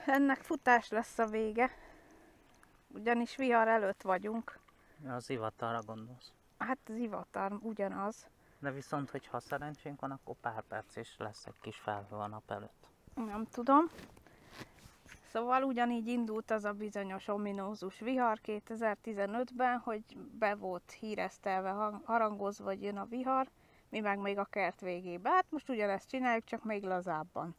ennek futás lesz a vége, ugyanis vihar előtt vagyunk. Az zivatarra gondolsz. Hát az zivatar ugyanaz. De viszont, hogyha szerencsénk van, akkor pár perc is lesz egy kis felhő a nap előtt. Nem tudom. Szóval ugyanígy indult az a bizonyos ominózus vihar 2015-ben, hogy be volt híresztelve, harangozva, hogy jön a vihar, mi meg még a kert végébe. Hát most ugyanezt csináljuk, csak még lazábban.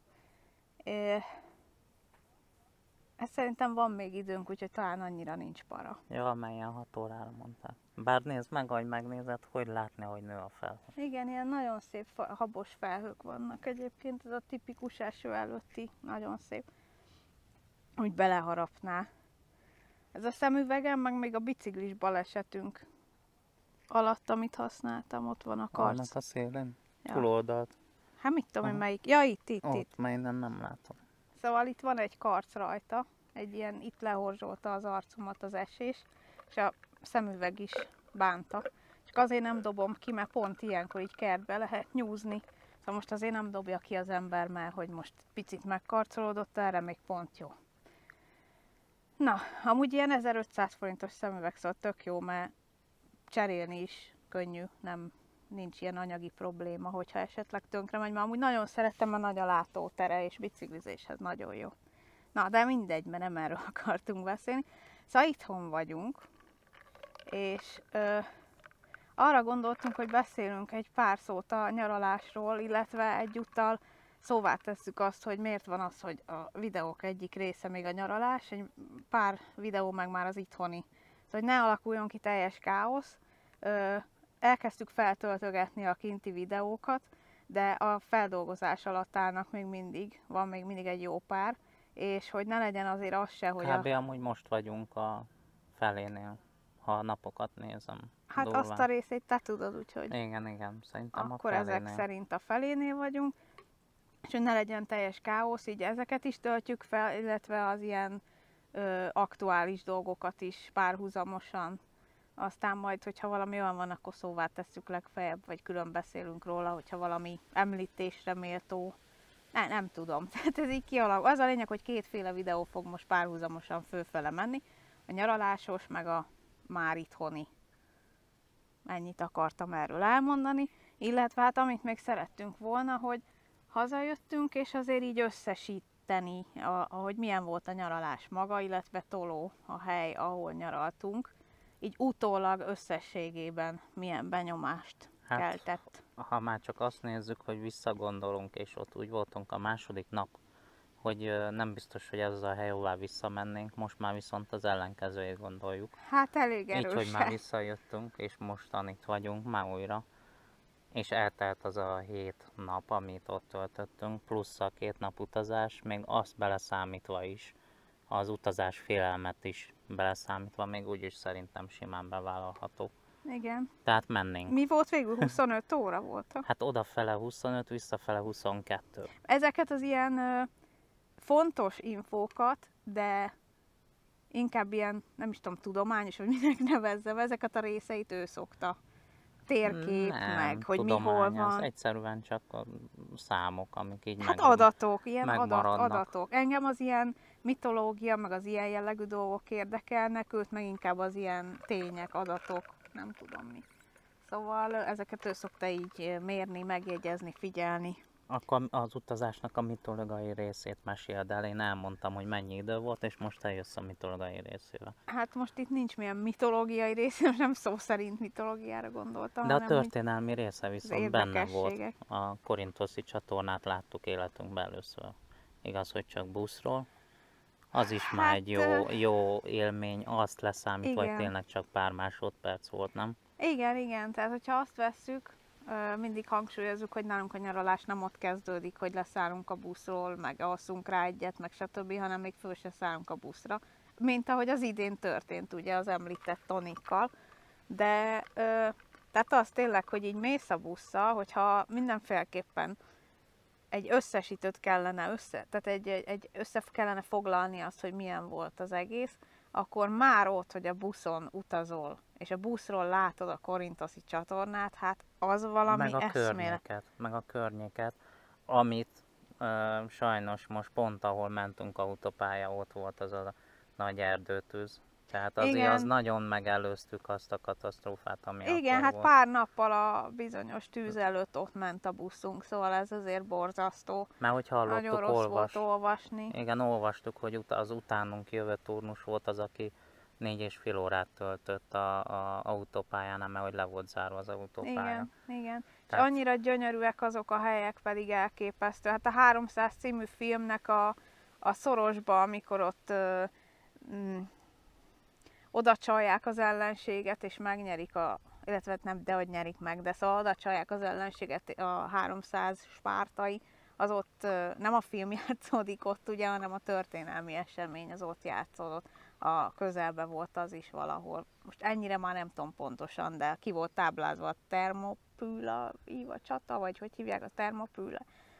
Ez szerintem van még időnk, úgyhogy talán annyira nincs para. Ja, amelyen 6 órára mondták. Bár nézd meg, ahogy megnézed, hogy látni, hogy nő a felhő. Igen, ilyen nagyon szép habos felhők vannak egyébként, ez a tipikus eső előtti, nagyon szép. Úgy beleharapná. Ez a szemüvegem, meg még a biciklis balesetünk alatt, amit használtam, ott van a karc. Annak a szélén? Ja. Túloldalt? Hát mit tudom én Aha. melyik? Ja, itt. Ott, mert innen nem látom. Szóval itt van egy karc rajta, egy ilyen, itt lehorzsolta az arcomat az esés, és a szemüveg is bánta. Csak azért nem dobom ki, mert pont ilyenkor így kertbe lehet nyúzni. Szóval most azért nem dobja ki az ember, mert hogy most picit megkarcolódott, erre még pont jó. Na, amúgy ilyen 1500 forintos szemüveg, szóval tök jó, mert cserélni is könnyű, nincs ilyen anyagi probléma, hogyha esetleg tönkre megy, mert amúgy nagyon szeretem, mert nagy a látótere, és biciklizéshez nagyon jó. Na, de mindegy, mert nem erről akartunk beszélni. Szóval itthon vagyunk, és arra gondoltunk, hogy beszélünk egy pár szót a nyaralásról, illetve egyúttal szóvá tesszük azt, hogy miért van az, hogy a videók egyik része még a nyaralás, egy pár videó meg már az itthoni. Szóval, hogy ne alakuljon ki teljes káosz. Elkezdtük feltöltögetni a kinti videókat, de a feldolgozás alatt állnak még mindig, van még mindig egy jó pár, és hogy ne legyen azért az se, hogy Kb. Amúgy most vagyunk a felénél, ha a napokat nézem. Hát durván. azt a részét te tudod, úgyhogy Igen, szerintem akkor a ezek felénél. szerint a felénél vagyunk, és hogy ne legyen teljes káosz, így ezeket is töltjük fel, illetve az ilyen aktuális dolgokat is párhuzamosan. Aztán majd, hogyha valami olyan van, akkor szóvá tesszük legfeljebb, vagy külön beszélünk róla, hogyha valami említésre méltó. Nem tudom. Tehát ez így kialakul. Az a lényeg, hogy kétféle videó fog most párhuzamosan fölfele menni. A nyaralásos, meg a már itthoni. Ennyit akartam erről elmondani. Illetve hát amit még szerettünk volna, hogy hazajöttünk, és azért így összesíteni, hogy milyen volt a nyaralás maga, illetve Toló, a hely, ahol nyaraltunk. Így utólag összességében milyen benyomást keltett. Ha már csak azt nézzük, hogy visszagondolunk, és ott úgy voltunk a második nap, hogy nem biztos, hogy ez a hely, ahová visszamennénk, most már viszont az ellenkezőjét gondoljuk. Hát elég erősen. Így, hogy már visszajöttünk, és mostan itt vagyunk már újra. És eltelt az a 7 nap, amit ott töltöttünk, plusz a 2 nap utazás, még azt beleszámítva is, az utazás félelmet is beleszámítva, még úgyis szerintem simán bevállalható. Igen. Tehát mennénk. Mi volt végül? 25 óra volt? Hát odafele 25, visszafele 22. Ezeket az ilyen fontos infókat, de inkább ilyen, nem is tudom, tudományos, hogy minek nevezzem, ezeket a részeit ő szokta. Térkép, meg hogy mi hol van. Egyszerűen csak a számok, amik így hát adatok, ilyen megmaradnak. adatok. Engem az ilyen mitológia, meg az ilyen jellegű dolgok érdekelnek, őt meg inkább az ilyen tények, adatok, nem tudom mi. Szóval ezeket ő szokta így mérni, megjegyezni, figyelni. Akkor az utazásnak a mitológiai részét meséld el. Én elmondtam, hogy mennyi idő volt, és most eljössz a mitológiai részével. Hát most itt nincs milyen mitológiai része, nem szó szerint mitológiára gondoltam. De a történelmi része viszont benne volt. érdekességek. A korintoszi csatornát láttuk életünkben először. Igaz, hogy csak buszról. Az is már egy jó élmény, azt leszámítva, hogy tényleg csak pár másodperc volt, nem? Igen, tehát hogyha azt vesszük, mindig hangsúlyozzuk, hogy nálunk a nyaralás nem ott kezdődik, hogy leszállunk a buszról, meg alszunk rá egyet, meg stb., hanem még föl se szállunk a buszra. Mint ahogy az idén történt, ugye az említett Tonikkal. De tehát az tényleg, hogy így mész a busszal, hogyha mindenféleképpen egy összesítőt kellene tehát egy össze kellene foglalni azt, hogy milyen volt az egész, akkor már ott, hogy a buszon utazol, és a buszról látod a korintoszi csatornát, hát az valami eszmélet. Meg a környéket, amit sajnos most pont ahol mentünk autópálya, ott volt az a nagy erdőtűz. Tehát azért Igen. az nagyon megelőztük azt a katasztrófát, ami Igen, akkor hát volt. pár nappal a bizonyos tűz előtt ott ment a buszunk, szóval ez azért borzasztó. Mert hogy Nagyon hallottuk, rossz volt olvasni. Igen, olvastuk, hogy az utánunk jövő turnus volt az, aki 4,5 órát töltött a autópályán, mert hogy le volt zárva az autópálya. Igen, igen. Tehát- És annyira gyönyörűek azok a helyek, pedig elképesztő. Hát a 300 című filmnek a szorosba, amikor ott oda csalják az ellenséget, és megnyerik illetve nem, de hogy nyerik meg, de szóval oda csalják az ellenséget a 300 spártai, az ott nem a film játszódik ott ugye, hanem a történelmi esemény az ott játszódott. A közelben volt az is valahol. Most ennyire már nem tudom pontosan, de ki volt táblázva a Termopüla Iva csata, vagy hogy hívják a Termopüla.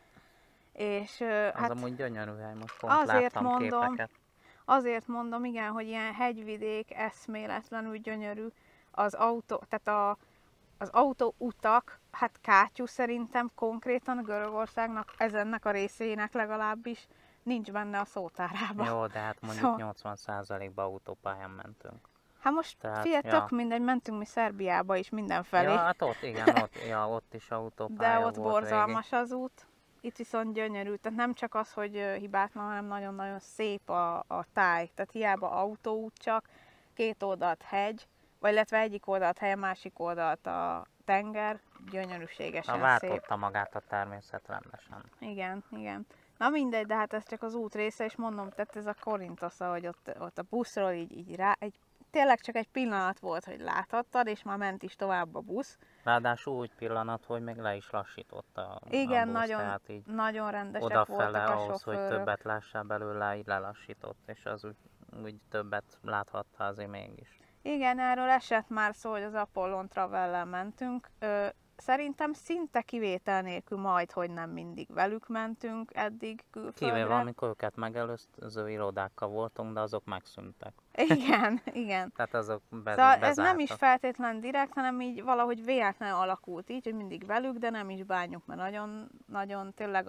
És Az hát amúgy gyönyörű hely, most pont azért láttam mondom, képeket. azért mondom, igen, hogy ilyen hegyvidék eszméletlenül gyönyörű. Az autó, tehát az autóutak, hát kátyú szerintem konkrétan Görögországnak, ezennek a részének legalábbis nincs benne a szótárában. Jó, de hát mondjuk Szóval- 80%-ba autópályán mentünk. Hát most Tehát, figyelj, ja. tök mindegy, mentünk mi Szerbiába is mindenfelé, Ja, hát ott, igen, ott is autópálya de ott volt borzalmas az út. Itt viszont gyönyörű, tehát nem csak az, hogy hibátlan, hanem nagyon-nagyon szép a táj. Tehát hiába autóút csak, két oldalt hegy, vagy illetve egyik oldalt hegy, másik oldalt a tenger, gyönyörűségesen szép. Váltotta magát a természet rendesen. Igen, igen. Na mindegy, de hát ez csak az út része, és mondom, tehát ez a Korintosza, hogy ott a buszról így rá, tényleg csak egy pillanat volt, hogy láthattad, és már ment is tovább a busz. Ráadásul úgy pillanat, hogy még le is lassította a Igen, busz, nagyon, tehát így nagyon rendesek odafele voltak a ahhoz, hogy sofőrök. többet lássál belőle, így lelassított, és az úgy többet láthatta azért mégis. Igen, erről esett már szó, hogy az Apollon Travellel mentünk. Szerintem szinte kivétel nélkül majd, hogy nem mindig velük mentünk eddig külföldre. Kivéve, amikor őket megelőző irodákkal voltunk, de azok megszűntek. Igen, igen. Tehát azok Szóval ez nem is bezártak. feltétlen direkt, hanem így valahogy véletlenül alakult így, hogy mindig velük, de nem is bánjuk, mert nagyon, nagyon tényleg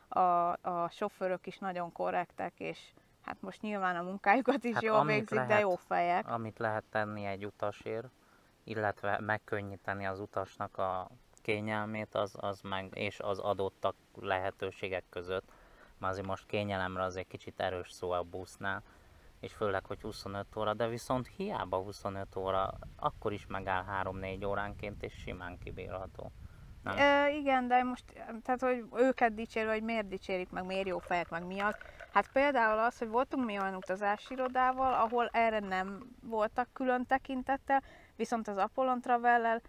a sofőrök is nagyon korrektek, és hát most nyilván a munkájukat is Hát jól amit végzik, de lehet- jó fejek. Amit lehet tenni egy utasért, illetve megkönnyíteni az utasnak a kényelmét, az meg, és az adottak lehetőségek között. Mert azért most kényelemre azért kicsit erős szó a busznál, és főleg, hogy 25 óra, de viszont hiába 25 óra, akkor is megáll 3-4 óránként, és simán kibírható. Nem? Igen, de most, tehát hogy őket dicsérve, hogy miért dicsérik meg, miért jó fejek, meg miatt. Hát például az, hogy voltunk mi olyan utazási irodával, ahol erre nem voltak külön tekintettel, viszont az Apollon Travellel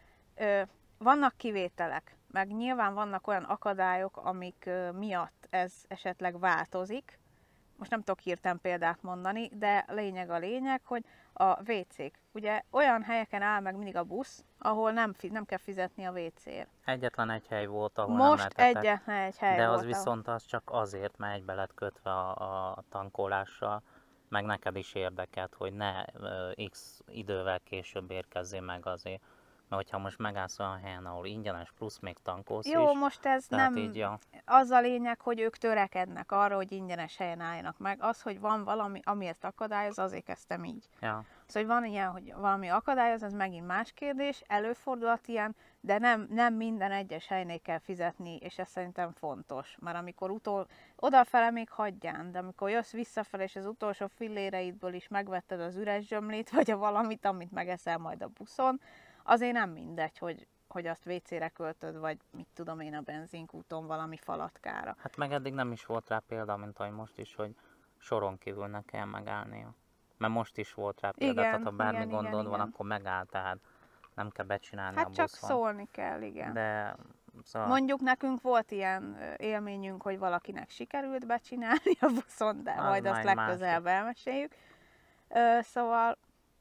vannak kivételek, meg nyilván vannak olyan akadályok, amik miatt ez esetleg változik. Most nem tudok hirtelen példát mondani, de lényeg a lényeg, hogy a WC-k. Ugye olyan helyeken áll meg mindig a busz, ahol nem kell fizetni a WC-ért. Egyetlen egy hely volt, ahol nem Most lehetettek, egyetlen egy hely de az volt. viszont az csak azért, mert egybe lett kötve a tankolással, meg neked is érdekelt, hogy ne x idővel később érkezzél meg azért. Mert hogyha most megállsz olyan helyen, ahol ingyenes, plusz még tankolsz Jó, is, most ez tehát nem így, ja. az a lényeg, hogy ők törekednek arra, hogy ingyenes helyen álljanak meg. Az, hogy van valami, ami ezt akadályoz, azért kezdtem így. Ja. Szóval, hogy van ilyen, hogy valami akadályoz, ez megint más kérdés, előfordulhat ilyen, de nem minden egyes helynél kell fizetni, és ez szerintem fontos. Mert amikor odafele még hagyján, de amikor jössz visszafele, és az utolsó filléreidből is megvetted az üres zsömlét, vagy a valamit, amit megeszel majd a buszon, azért nem mindegy, hogy azt WC-re költöd, vagy mit tudom én a benzinkúton valami falatkára. Hát meg eddig nem is volt rá példa, mint ahogy most is, hogy soron kívül ne kell megállnia. Mert most is volt rá példa, Igen, tehát ha bármi igen, gondod igen, van, igen. akkor megáll, tehát nem kell becsinálni a Hát csak buszon. szólni kell, igen. De szóval Mondjuk nekünk volt ilyen élményünk, hogy valakinek sikerült becsinálni a buszon, de Az majd azt majd legközelebb elmeséljük. Szóval,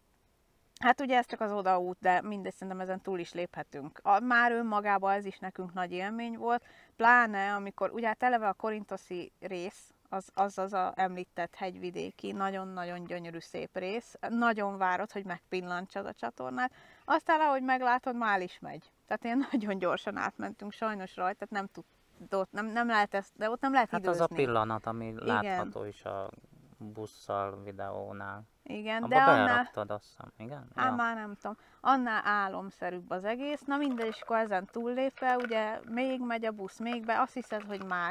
hát ugye ez csak az odaút, de mindegy, szerintem ezen túl is léphetünk. Már önmagában ez is nekünk nagy élmény volt, pláne amikor, ugye hát eleve a korintoszi rész, az a említett hegyvidéki, nagyon-nagyon gyönyörű szép rész, nagyon várod, hogy megpillantsad a csatornát, aztán ahogy meglátod, már is megy. Tehát ilyen nagyon gyorsan átmentünk sajnos rajta, tehát nem de ott nem lehet ezt, de ott nem lehet Hát időzni. az a pillanat, ami látható is a busszal videónál. Igen, de Abba annál, beraktad, azt hiszem, igen? hát Ja. már nem tudom, annál álomszerűbb az egész. Na mindegy, és akkor ezen túllépve, ugye még megy a busz, még be, azt hiszed, hogy már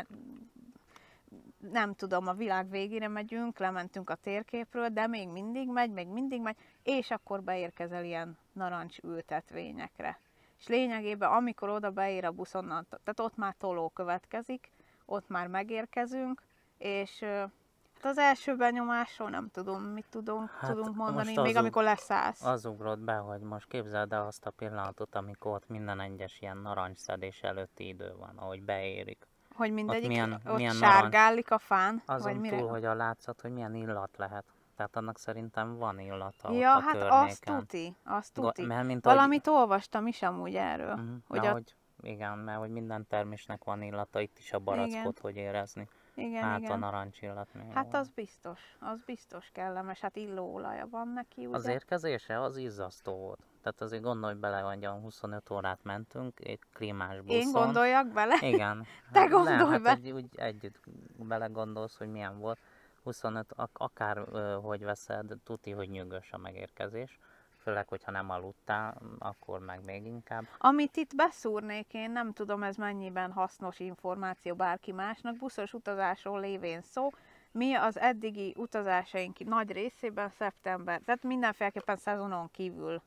nem tudom, a világ végére megyünk, lementünk a térképről, de még mindig megy, és akkor beérkezel ilyen narancs ültetvényekre. És lényegében, amikor oda beér a busz onnan, tehát ott már toló következik, ott már megérkezünk, és hát az első benyomásról nem tudom, mit tudunk mondani, most még amikor leszállsz. Az ugrott be, hogy most képzeld el azt a pillanatot, amikor ott minden egyes ilyen narancsszedés előtti idő van, ahogy beérik. Hogy mindegyik ott milyen sárgálik a fán, Azon vagy mire? túl, hogy a látszat, hogy milyen illat lehet. Tehát annak szerintem van illata Ja, ott a hát környéken. azt tuti. Mert mint Valamit olvastam is amúgy erről. Hogy igen, mert hogy minden termésnek van illata, itt is a barackot, hogy érezni. Hát a narancsillat még Hát van. az biztos kellemes, hát illóolaja van neki, ugye? Az érkezése az izzasztó volt. Tehát azért gondolj bele, hogy 25 órát mentünk egy klímás buszon. Én gondoljak bele? Igen. Te gondolj be! Hát úgy együtt belegondolsz, hogy milyen volt. 25, akár hogy veszed, tuti, hogy nyűgös a megérkezés. Főleg, hogyha nem aludtál, akkor meg még inkább. Amit itt beszúrnék, én nem tudom, ez mennyiben hasznos információ bárki másnak, buszos utazásról lévén szó. Mi az eddigi utazásaink nagy részében szeptember, tehát mindenféleképpen szezonon kívül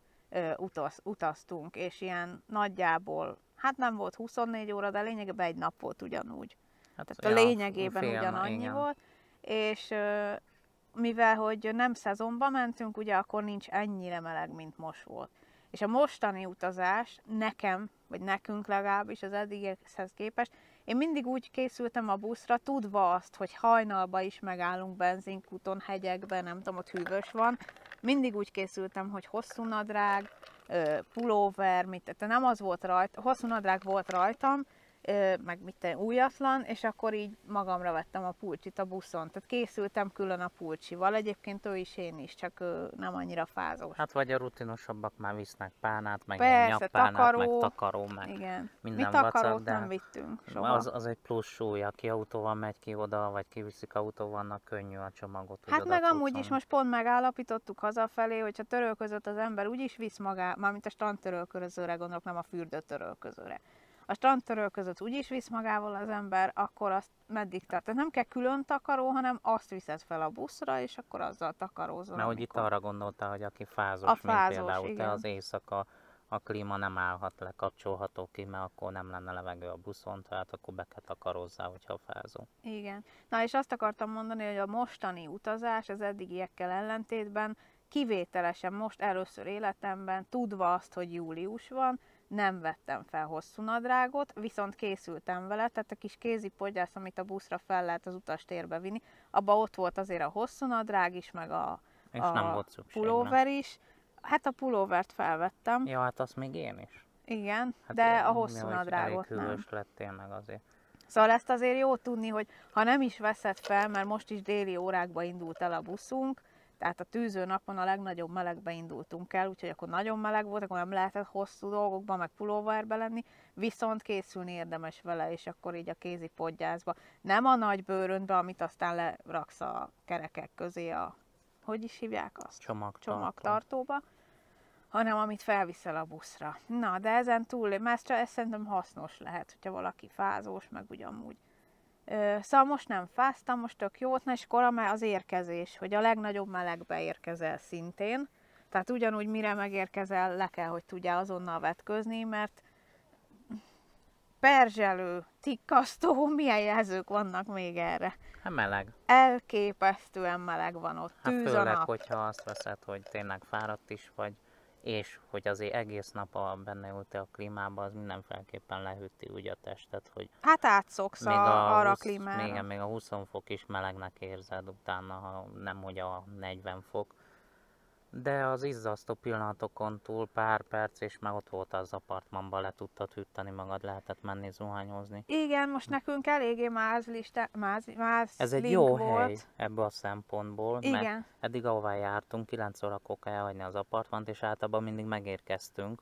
utaztunk, és ilyen nagyjából, hát nem volt 24 óra, de lényegében egy nap volt ugyanúgy. Hát tehát a lényegében ugyanannyi volt, és mivel hogy nem szezonban mentünk, ugye akkor nincs ennyire meleg, mint most volt. És a mostani utazás nekem, vagy nekünk legalábbis az eddigiekhez képest, én mindig úgy készültem a buszra, tudva azt, hogy hajnalba is megállunk benzinkúton, hegyekben, nem tudom, ott hűvös van. Mindig úgy készültem, hogy hosszú nadrág, pulóver, tehát nem az volt rajta, hosszú nadrág volt rajtam, meg újatlan, és akkor így magamra vettem a pulcsit a buszon. Tehát készültem külön a pulcsival. Egyébként ő is, én is, csak nem annyira fázós. Hát vagy a rutinosabbak már visznek pánát, meg persze, nyappánát, meg takaró, meg igen. minden Mi takarót vacak, de nem vittünk soha. Az egy plusz súly, aki autóval megy ki oda, vagy kiviszik autóval, annak könnyű a csomagot. Hát meg amúgy is most pont megállapítottuk hazafelé, hogyha törölközött az ember úgyis visz magá, mármint a strandtörölközőre gondolok, nem a fürdőtörölközőre. A strandtörölközőt úgyis visz magával az ember, akkor azt meddig tart. Tehát nem kell külön takaró, hanem azt viszed fel a buszra, és akkor azzal takarózol. Mert hogy itt arra gondoltál, hogy aki fázós, mint például igen. te, az éjszaka a klíma nem állhat le, kapcsolható ki, mert akkor nem lenne levegő a buszon, tehát akkor be kell takarózzál, hogyha fázol. Igen. Na és azt akartam mondani, hogy a mostani utazás az eddigiekkel ellentétben kivételesen most először életemben, tudva azt, hogy július van, nem vettem fel hosszú nadrágot, viszont készültem vele, tehát a kis kézipodgyász, amit a buszra fel lehet az utastérbe vinni, abban ott volt azért a hosszú nadrág is, meg a nem volt szükség, pulóver is. Hát a pulóvert felvettem. Ja, hát azt még én is. Igen, hát de a hosszú nadrágot nem. Elég hűvös lettél meg azért. Szóval ezt azért jó tudni, hogy ha nem is veszed fel, mert most is déli órákba indult el a buszunk, tehát a tűző napon a legnagyobb melegbe indultunk el, úgyhogy akkor nagyon meleg volt, akkor nem lehetett hosszú dolgokban, meg pulóverbe lenni, viszont készülni érdemes vele, és akkor így a kézi podgyászba. Nem a nagy bőröntbe, amit aztán leraksz a kerekek közé hogy is hívják azt? Csomagtartóba, hanem amit felviszel a buszra. Na, de ezen túl, mert ez szerintem hasznos lehet, hogyha valaki fázós, meg ugyanúgy. Szóval most nem fáztam, most tök jót, és akkor az érkezés, hogy a legnagyobb melegbe érkezel szintén. Tehát ugyanúgy mire megérkezel, le kell, hogy tudjál azonnal vetközni, mert perzselő, tikkasztó, milyen jelzők vannak még erre? Hát meleg. Elképesztően meleg van ott, tűz a főleg, nap. hogyha azt veszed, hogy tényleg fáradt is vagy, és hogy azért egész nap benne ültél a klímában, az mindenféleképpen lehűti úgy a testet, hogy... Hát átszoksz arra a klímára. Még a 20 fok is melegnek érzed utána, ha nem hogy a 40 fok. De az izzasztó pillanatokon túl pár perc, és már ott volt az apartmanban, le tudtad hűteni magad, lehetett menni zuhányozni. Igen, most nekünk eléggé mázlink Ez egy jó volt. hely ebből a szempontból, igen. Mert eddig ahová jártunk, 9 órakor kell elhagyni az apartmant, és általában mindig megérkeztünk,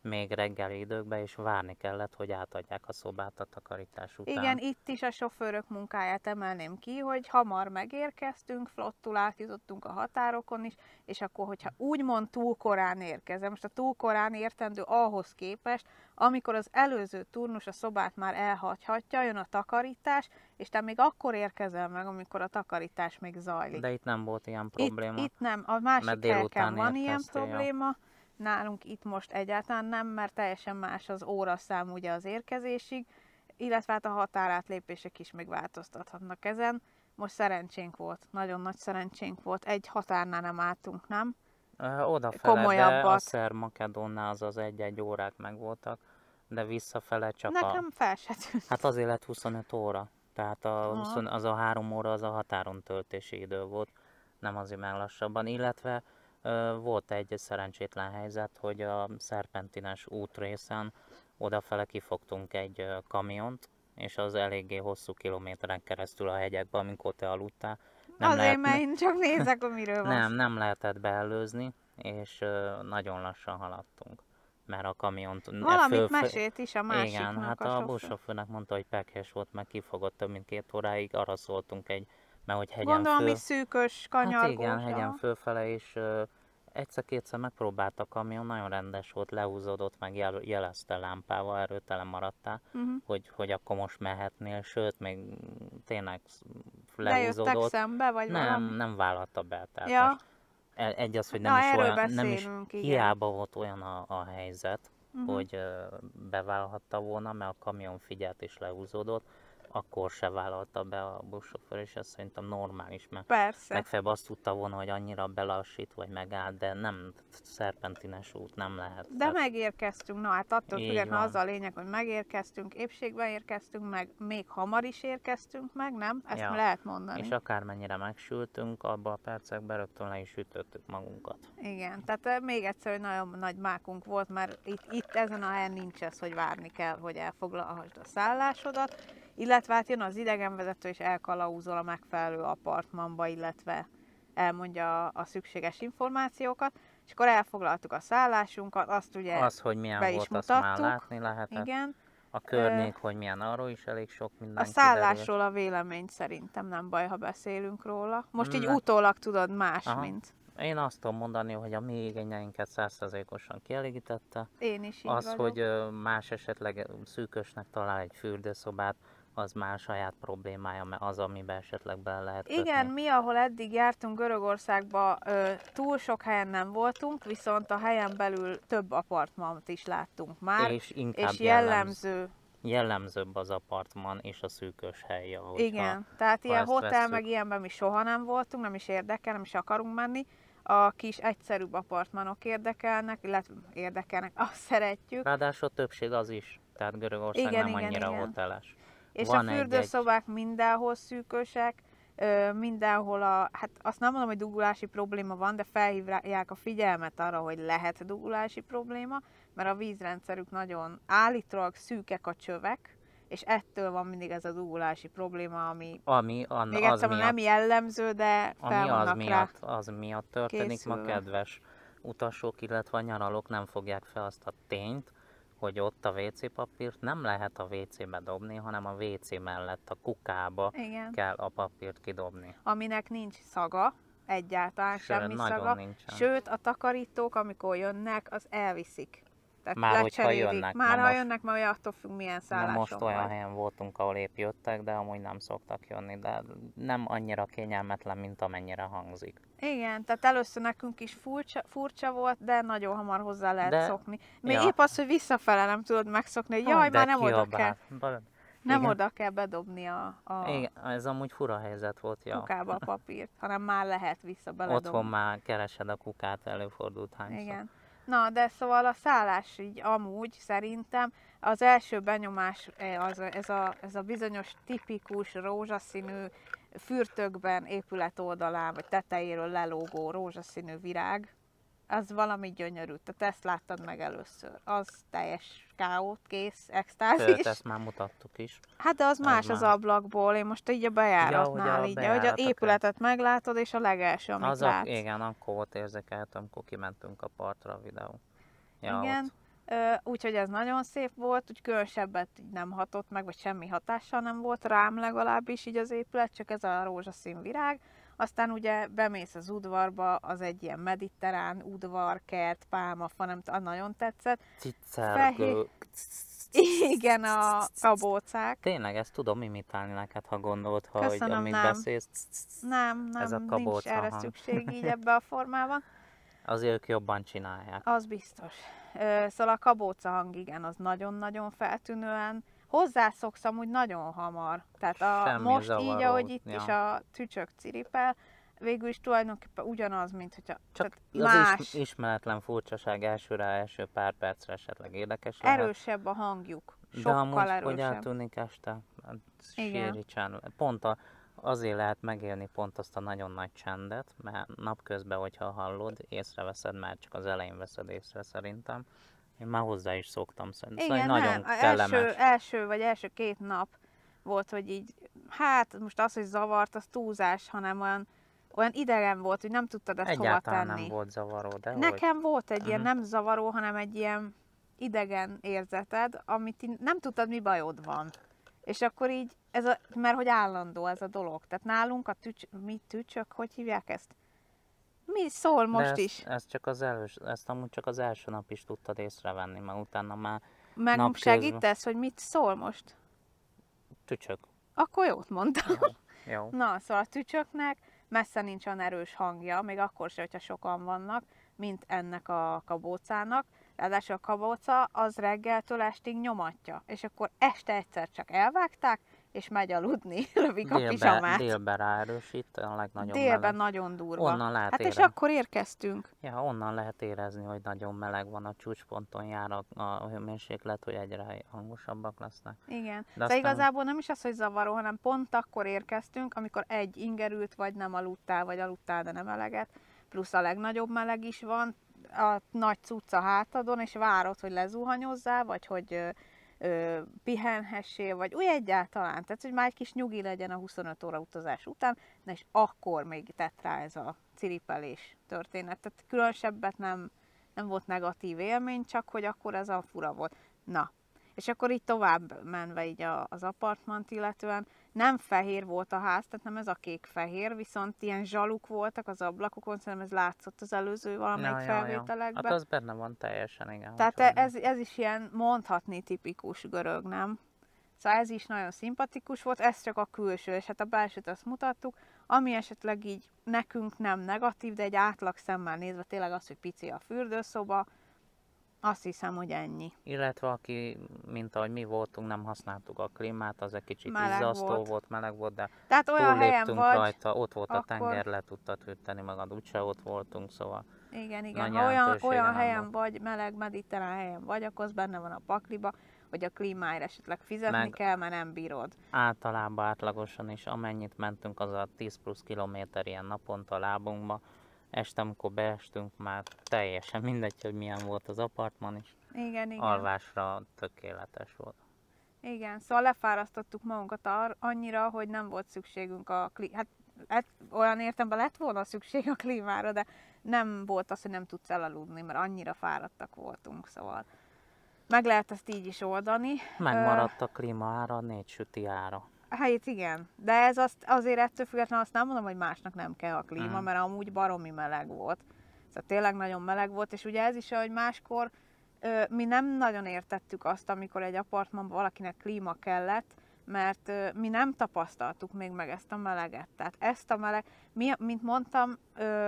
még reggeli időkben, és várni kellett, hogy átadják a szobát a takarítás után. Igen, itt is a sofőrök munkáját emelném ki, hogy hamar megérkeztünk, flottul átjutottunk a határokon is, és akkor, hogyha úgymond túl korán érkezem, most a túl korán értendő ahhoz képest, amikor az előző turnus a szobát már elhagyhatja, jön a takarítás, és te még akkor érkezel meg, amikor a takarítás még zajlik. De itt nem volt ilyen probléma. Itt nem, a másik helyeken van ilyen érkeztél, probléma, nálunk itt most egyáltalán nem, mert teljesen más az óraszám ugye az érkezésig, illetve hát a határátlépések is még változtathatnak ezen. Most szerencsénk volt, nagyon nagy szerencsénk volt, egy határnál nem álltunk, nem? Odafele, de a Szerb-Makedónnál az 1-1 órák megvoltak, de visszafele csak Nekem fel se tűnt. Hát azért lett 25 óra, tehát az a 3 óra az a határon töltési idő volt, nem azért meg lassabban, illetve volt egy szerencsétlen helyzet, hogy a szerpentines útrészen odafele kifogtunk egy kamiont, és az eléggé hosszú kilométeren keresztül a hegyekben, amikor te aludtál. Azért, mert én csak nézek, amiről van. Nem lehetett beelőzni, és nagyon lassan haladtunk, mert a kamiont... Valamit mesélt is a másiknak. Igen, hát a buszsofőrnek mondta, hogy pekhes volt, meg kifogott több mint 2 óráig, arra szóltunk mert hogy hegyen Gondolom, mi szűkös, kanyargós. Hát igen, hegyen fölfele, és egyszer-kétszer megpróbált a kamion, nagyon rendes volt, lehúzódott, meg jelezte lámpával, erőtelen maradtál, hogy akkor most mehetnél, sőt, még tényleg lehúzódott. Lejöttek szembe, vagy nem vállalta be, tehát ja. most egy az, hogy nem is hiába volt olyan a helyzet, hogy bevállalhatta volna, mert a kamion figyelt és lehúzódott, akkor se vállalta be a buszsofőr, és ez szerintem normális, mert persze. Legfeljebb azt tudta volna, hogy annyira belassít, vagy megáll, de nem szerpentines út, nem lehet. De megérkeztünk, na hát attól függetlenül az a lényeg, hogy megérkeztünk, épségben érkeztünk meg, még hamar is érkeztünk meg, nem? Ezt lehet mondani. És akármennyire megsültünk, abban a percekben rögtön le is ütöttük magunkat. Igen, tehát még egyszer, hogy nagyon nagy mákunk volt, mert itt ezen a helyen nincs ez, hogy várni kell, hogy elfoglalhassd a szállásodat, illetve hát jön az idegenvezető és elkalauzol a megfelelő apartmanba, illetve elmondja a szükséges információkat, és akkor elfoglaltuk a szállásunkat, azt ugye hogy milyen be volt, is mutattuk. Azt már látni lehetett. Igen. A környék, hogy milyen, arról is elég sok minden A szállásról a vélemény szerintem nem baj, ha beszélünk róla. Most így utólag tudod más, mint... Én azt tudom mondani, hogy a mi igényeinket 100%-osan kielégítette. Én is így Az, vagyok. hogy más esetleg szűkösnek talál egy fürdőszobát, az már saját problémája, mert az, amiben esetleg bele lehet kötni. Igen, mi, ahol eddig jártunk Görögországba, túl sok helyen nem voltunk, viszont a helyen belül több apartmant is láttunk már. És inkább jellemzőbb az apartman és a szűkös hely. Igen, tehát ilyen hotel, meg ilyenben mi soha nem voltunk, nem is érdekel, nem is akarunk menni. A kis egyszerűbb apartmanok érdekelnek, illetve azt szeretjük. Ráadásul többség az is, tehát Görögország nem annyira hoteles. És van a fürdőszobák mindenhol szűkösek, mindenhol hát azt nem mondom, hogy dugulási probléma van, de felhívják a figyelmet arra, hogy lehet dugulási probléma, mert a vízrendszerük nagyon állítólag szűkek a csövek, és ettől van mindig ez a dugulási probléma, ami még egyszer nem jellemző, de fel vannak rá az miatt történik készülve. Ma, kedves utasok, illetve nyaralók nem fogják fel azt a tényt, hogy ott a WC papírt nem lehet a WC-be dobni, hanem a WC mellett a kukába kell a papírt kidobni. Aminek nincs szaga, egyáltalán semmi szaga. Nincsen. Sőt, a takarítók, amikor jönnek, az elviszik. Tehát már hogyha jönnek. Már ha jönnek, mert attól függ, milyen szálláson most olyan helyen voltunk, ahol épp jöttek, de amúgy nem szoktak jönni, de nem annyira kényelmetlen, mint amennyire hangzik. Igen, tehát először nekünk is furcsa volt, de nagyon hamar hozzá lehet szokni. Még épp az, hogy visszafele nem tudod megszokni, hogy jaj, már nem oda kell. Nem oda kell bedobni Igen, ez amúgy fura helyzet volt, kukába a papírt, hanem már lehet vissza beledobni. Otthon már keresed a kukát, előfordult hányszor. Igen. Na, de szóval a szállás így amúgy szerintem az első benyomás ez a bizonyos tipikus rózsaszínű fürtökben épület oldalán vagy tetejéről lelógó rózsaszínű virág, az valami gyönyörű. Tehát ezt láttad meg először. Az teljes káosz, kész, extázis. Sőt, ezt már mutattuk is. Hát de az más az ablakból. Én most így a bejáratnál, hogy az épületet meglátod, és a legelső, amit látsz. Igen, akkor volt érzékelhető, amikor kimentünk a partra a videó. Ja, igen. Úgyhogy ez nagyon szép volt, úgy különösebbet így nem hatott meg, vagy semmi hatással nem volt rám legalábbis így az épület, csak ez a rózsaszín virág. Aztán ugye bemész az udvarba, az egy ilyen mediterrán udvar, kert, pálmafa, nem tudom, nagyon tetszett. Cicergő. Igen, a kabócák. Tényleg, ezt tudom imitálni neked, ha gondolod, hogy Köszönöm, amíg nem. beszélsz. Nem, Ez a nincs kabóca erre hang. szükség így ebbe a formában. Azért ők jobban csinálják. Az biztos. Szóval a kabóca hang, igen, az nagyon-nagyon feltűnően. Hozzászoksz amúgy nagyon hamar. Tehát Semmi most zavaró, így, ahogy itt ja. is a tücsök ciripel, végül is tulajdonképpen ugyanaz, mint hogyha Csak más, az ismeretlen furcsaság első pár percre esetleg érdekes lehet. erősebb a hangjuk. De Sokkal amúgy, hogy erősebb. eltűnik este, hát Igen. síri csend. Pont azért lehet megélni pont azt a nagyon nagy csendet, mert napközben, hogyha hallod, észreveszed, már csak az elején veszed észre szerintem. Én már hozzá is szoktam szerintem. Igen, Szóval nagyon nem. kellemes. Első 2 nap volt, hogy így, hát most az, hogy zavart, az túlzás, hanem olyan idegen volt, hogy nem tudtad ezt hova Egyáltalán tenni. nem volt zavaró, de Nekem volt egy ilyen Mhm. nem zavaró, hanem egy ilyen idegen érzeted, amit nem tudtad, mi bajod van. És akkor így, mert hogy állandó ez a dolog. Tehát nálunk a tücsök, hogy hívják ezt? Mi szól most de is? ezt amúgy csak az első nap is tudtad észrevenni, mert utána már Meg napközben. segítesz, hogy mit szól most? Tücsök. Akkor jót mondtam. Jó. Na, szóval a tücsöknek messze nincs olyan erős hangja, még akkor sem, hogyha sokan vannak, mint ennek a kabócának. Ráadásul a kabóca az reggeltől estig nyomatja, és akkor este egyszer csak elvágták, és megy aludni, lövik a pizsamát. Délben ráerősít, a legnagyobb Délben meleg. nagyon durva. Onnan lehet Hát és érezni. akkor érkeztünk. Ja, onnan lehet érezni, hogy nagyon meleg van, a csúcsponton jár a hőmérséklet, hogy egyre hangosabbak lesznek. Igen. De aztán- igazából nem is az, hogy zavaró, hanem pont akkor érkeztünk, amikor egy ingerült, vagy nem aludtál, vagy aludtál, de nem eleget. Plusz a legnagyobb meleg is van, a nagy cucc a hátadon, és várod, hogy lezuhanyozzál, vagy hogy pihenhessél, vagy úgy egyáltalán. Tehát, hogy már egy kis nyugi legyen a 25 óra utazás után, na és akkor még tett rá ez a ciripelés történet. Tehát különösebbet nem volt negatív élmény, csak hogy akkor ez a fura volt. Na, és akkor így tovább menve így az apartmant illetően, nem fehér volt a ház, tehát nem ez a kék-fehér, viszont ilyen zsaluk voltak az ablakokon, szerintem ez látszott az előző valamelyik felvételekben. Hát az benne van teljesen, igen. Tehát ez is ilyen mondhatni tipikus görög, nem? Szóval ez is nagyon szimpatikus volt, ez csak a külső, és hát a belsőt azt mutattuk, ami esetleg így nekünk nem negatív, de egy átlag szemmel nézve tényleg az, hogy pici a fürdőszoba, azt hiszem, hogy ennyi. Illetve aki, mint ahogy mi voltunk, nem használtuk a klímát, az egy kicsit Meleg izzasztó volt, meleg volt, de Tehát olyan helyen túlléptünk vagy, rajta, ott volt a akkor- tenger, le tudtad hűteni magad, úgyse ott voltunk, szóval igen, nagy ha jelentősége olyan nem helyen volt. vagy, meleg, mediterrán helyen vagy, akkor az benne van a pakliba, hogy a klímáért esetleg fizetni Meg- kell, mert nem bírod. általában átlagosan is amennyit mentünk, az a 10 plusz kilométer ilyen naponta a lábunkba. Este, amikor beestünk, már teljesen mindegy, hogy milyen volt az apartman is. Igen. Alvásra tökéletes volt. Igen, szóval lefárasztottuk magunkat annyira, hogy nem volt szükségünk a hát olyan értelemben lett volna szükség a klímára, de nem volt az, hogy nem tudsz elaludni, mert annyira fáradtak voltunk, szóval meg lehet ezt így is oldani. Megmaradt a klímaára, 4 süti ára. Hát igen, de ez azért ettől függetlenül azt nem mondom, hogy másnak nem kell a klíma, mert amúgy baromi meleg volt. Szóval tényleg nagyon meleg volt, és ugye ez is, hogy máskor mi nem nagyon értettük azt, amikor egy apartmanban valakinek klíma kellett, mert mi nem tapasztaltuk még meg ezt a meleget. Tehát ezt a mi, mint mondtam,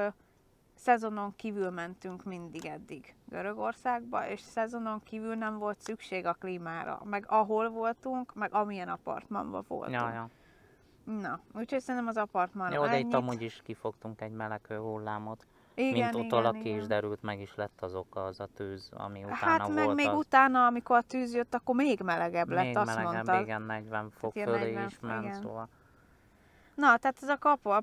szezonon kívül mentünk mindig eddig Görögországba, és szezonon kívül nem volt szükség a klímára, meg ahol voltunk, meg amilyen apartmanban voltunk. Ja. Na, úgyhogy szerintem az apartman Jó, de ennyit. itt amúgy is kifogtunk egy melegő hullámot. Igen, Mint ott ki is derült, meg is lett az oka, az a tűz, ami utána Hát meg volt. még az utána, amikor a tűz jött, akkor még melegebb lett, még azt melegebb, mondtad. igen, 40 fok ilyen fölé 40, is ment, igen. szóval Na, tehát ez a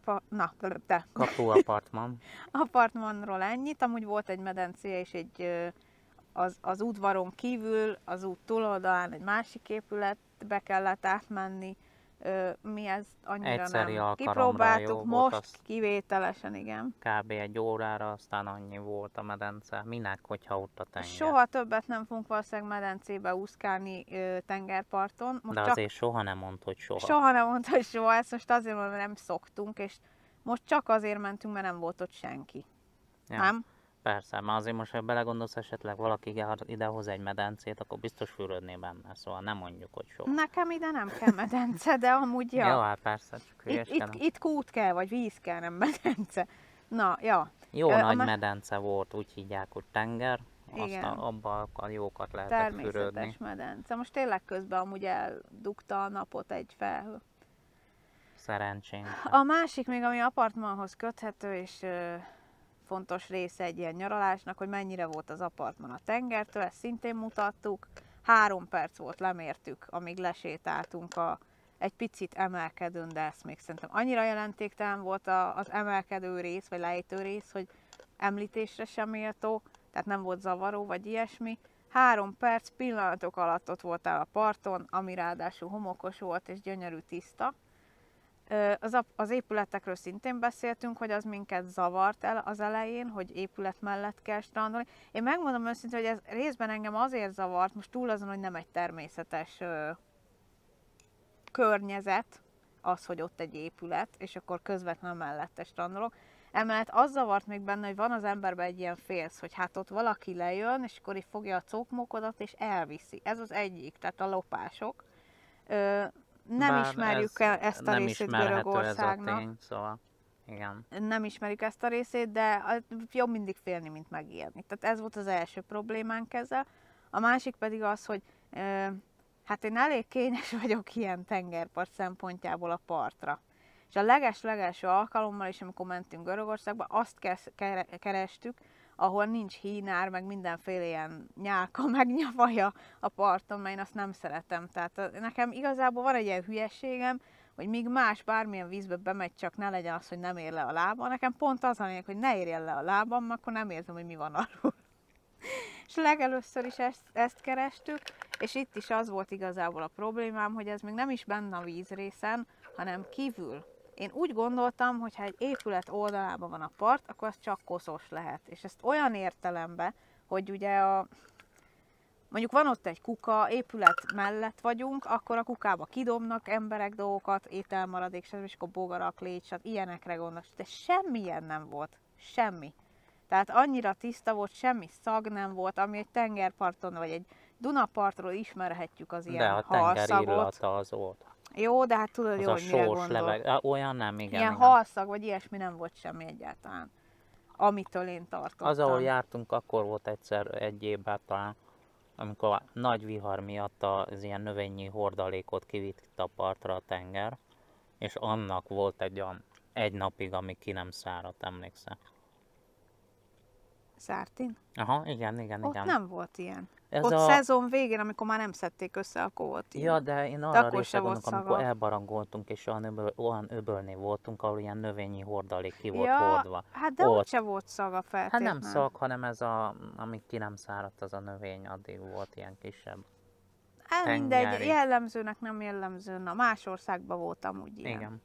kapu apartman. apartmanról ennyit. Amúgy volt egy medencéje és az udvaron kívül, az út túloldalán egy másik épületbe kellett átmenni, Mi ez annyira Egyszeri nem. alkalomra Kipróbáltuk jó volt, most, azt kivételesen, igen. kb. egy órára, aztán annyi volt a medence. Minek, hogyha ott a tenger? Soha többet nem fogunk valószínűleg medencébe úszkálni tengerparton. Most De csak azért soha nem mondd, hogy soha. soha nem mondta, hogy soha, ezt most azért mondom, mert nem szoktunk, és most csak azért mentünk, mert nem volt ott senki. Ja. Nem? Persze, mert azért most, ha belegondolsz, esetleg valaki idehoz egy medencét, akkor biztos fürödné benne, szóval nem mondjuk, hogy soha. Nekem ide nem kell medence, de amúgy ja. Jó, hát persze, csak Itt, hülyeskedem. itt kút kell, vagy víz kell, nem medence. Na, ja. Jó Ö, nagy a medence volt, úgy hívják, hogy tenger. Igen. Abban a jókat lehetett fürödni. Természetes medence. Most tényleg közben amúgy eldugta a napot egy felhő. Szerencsénk. A másik még, ami apartmanhoz köthető, és fontos része egy ilyen nyaralásnak, hogy mennyire volt az apartman a tengertől, ezt szintén mutattuk. 3 perc volt, lemértük, amíg lesétáltunk egy picit emelkedőn, de ezt még szerintem annyira jelentéktelen volt az emelkedő rész, vagy lejtő rész, hogy említésre sem méltó, tehát nem volt zavaró, vagy ilyesmi. 3 perc, pillanatok alatt ott voltál a parton, ami ráadásul homokos volt és gyönyörű tiszta. Az épületekről szintén beszéltünk, hogy az minket zavart el az elején, hogy épület mellett kell strandolni. Én megmondom őszintén, hogy ez részben engem azért zavart, most túl azon, hogy nem egy természetes környezet, az, hogy ott egy épület, és akkor közvetlenül mellette strandolok. Emellett az zavart még benne, hogy van az emberben egy ilyen félsz, hogy hát ott valaki lejön, és akkor így fogja a cokmókodat, és elviszi. Ez az egyik, tehát a lopások. Nem Bár ismerjük ezt a nem részét ismerhető Görögországnak. ez a tény, szóval igen. Nem ismerjük ezt a részét, de jobb mindig félni, mint megijedni. Tehát ez volt az első problémánk ezzel. A másik pedig az, hogy hát én elég kényes vagyok ilyen tengerpart szempontjából a partra. És a leges-legelső alkalommal is, amikor mentünk Görögországba, azt kerestük, ahol nincs hínár, meg mindenféle ilyen nyálka, meg nyavaja a parton, mert én azt nem szeretem. Tehát nekem igazából van egy ilyen hülyeségem, hogy míg más bármilyen vízbe bemegy, csak ne legyen az, hogy nem ér le a lába. Nekem pont az a lényeg, hogy ne érjen le a lábam, mert akkor nem érzem, hogy mi van alul. És legelőször is ezt kerestük, és itt is az volt igazából a problémám, hogy ez még nem is benne a vízrészen, hanem kívül. Én úgy gondoltam, hogy ha egy épület oldalában van a part, akkor az csak koszos lehet. És ezt olyan értelemben, hogy ugye mondjuk van ott egy kuka, épület mellett vagyunk, akkor a kukába kidobnak emberek dolgokat, ételmaradék, és akkor bogarak, légy, ilyenekre gondolsz. De semmilyen nem volt. Semmi. Tehát annyira tiszta volt, semmi szag nem volt, ami egy tengerparton vagy egy Dunapartról ismerhetjük az ilyen halszagot. De a tenger illata az volt. Jó, de hát tudod Az jó, a hogy mire sós gondol. leveg, olyan nem, igen. Ilyen igen. halszag vagy ilyesmi nem volt semmi egyáltalán, amitől én tartottam. Az, ahol jártunk, akkor volt egyszer egy évben talán, amikor a nagy vihar miatt az ilyen növényi hordalékot kivitt a partra a tenger, és annak volt egy napig, ami ki nem száradt, emlékszem. Szártin? Aha, igen. Ott nem volt ilyen. Ez Ott szezon végén, amikor már nem szedték össze, akkor volt ilyen. Ja, de én arra részre gondolok, amikor elbarangoltunk, és olyan öbölnél voltunk, ahol ilyen növényi hordalék ki volt hordva. Hát de ott se volt szaga Hát feltétlenül. nem szag, hanem ez amíg ki nem száradt az a növény, addig volt ilyen kisebb. Mindegy, jellemzőnek nem jellemző. Na, más országban voltam úgy ilyen. Igen.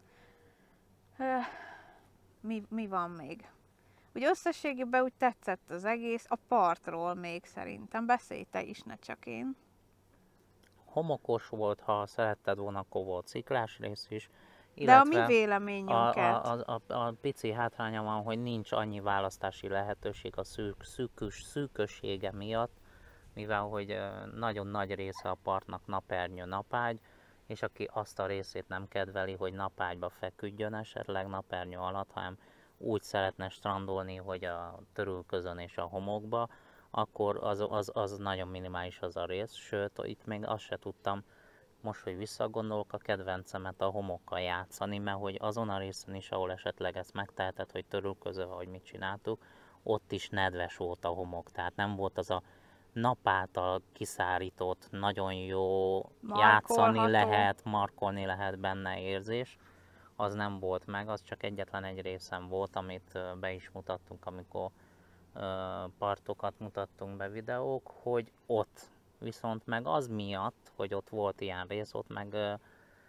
Mi van még? Úgy összességében úgy tetszett az egész, a partról még szerintem. Beszélj te is, ne csak én. Homokos volt, ha szeretted volna, akkor volt sziklás rész is. De a mi véleményünket? A pici hátránya van, hogy nincs annyi választási lehetőség a szűkössége miatt, mivel hogy nagyon nagy része a partnak napernyő, napágy, és aki azt a részét nem kedveli, hogy napágyba feküdjön esetleg napernyő alatt, hanem úgy szeretne strandolni, hogy a törülközön és a homokba, akkor az nagyon minimális az a rész, sőt, itt még azt se tudtam, most, hogy visszagondolok, a kedvencemet a homokkal játszani, mert hogy azon a részen is, ahol esetleg ezt megteheted, hogy törülköző, vagy mit csináltuk, ott is nedves volt a homok, tehát nem volt az a nap által kiszárított, nagyon jó játszani lehet, markolni lehet benne érzés. Az nem volt meg, az csak egyetlen egy részem volt, amit be is mutattunk, amikor partokat mutattunk be videók, hogy ott viszont meg az miatt, hogy ott volt ilyen rész, ott meg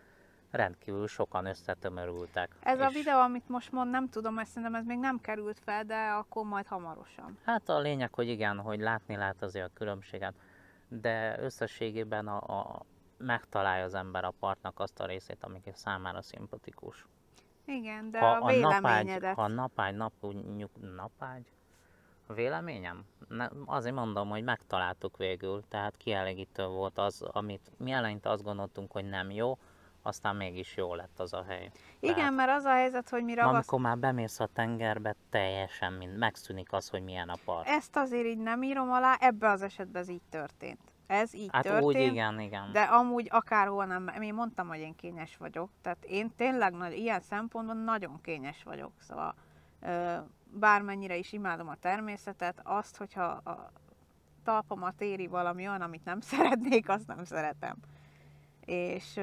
rendkívül sokan összetömörültek. Ez a És videó, amit most mond, nem tudom, mert szerintem ez még nem került fel, de akkor majd hamarosan. hát a lényeg, hogy igen, hogy látni lehet azért a különbséget, de összességében megtalálja az ember a partnak azt a részét, ami számára szimpatikus. Igen, de a véleményedet. Ha a napágy, a véleményem? Azért mondom, hogy megtaláltuk végül, tehát kielégítő volt az, amit mi eleinte azt gondoltunk, hogy nem jó, aztán mégis jó lett az a hely. Igen, Tehát, mert az a helyzet, hogy mi amikor már bemész a tengerbe, teljesen megszűnik az, hogy milyen a part. Ezt azért így nem írom alá, ebben az esetben ez így történt. Ez így Hát történt, úgy igen. de amúgy akárhol nem, én mondtam, hogy én kényes vagyok, tehát én tényleg ilyen szempontból nagyon kényes vagyok, szóval bármennyire is imádom a természetet, azt, hogyha a talpamat éri valami olyan, amit nem szeretnék, azt nem szeretem. És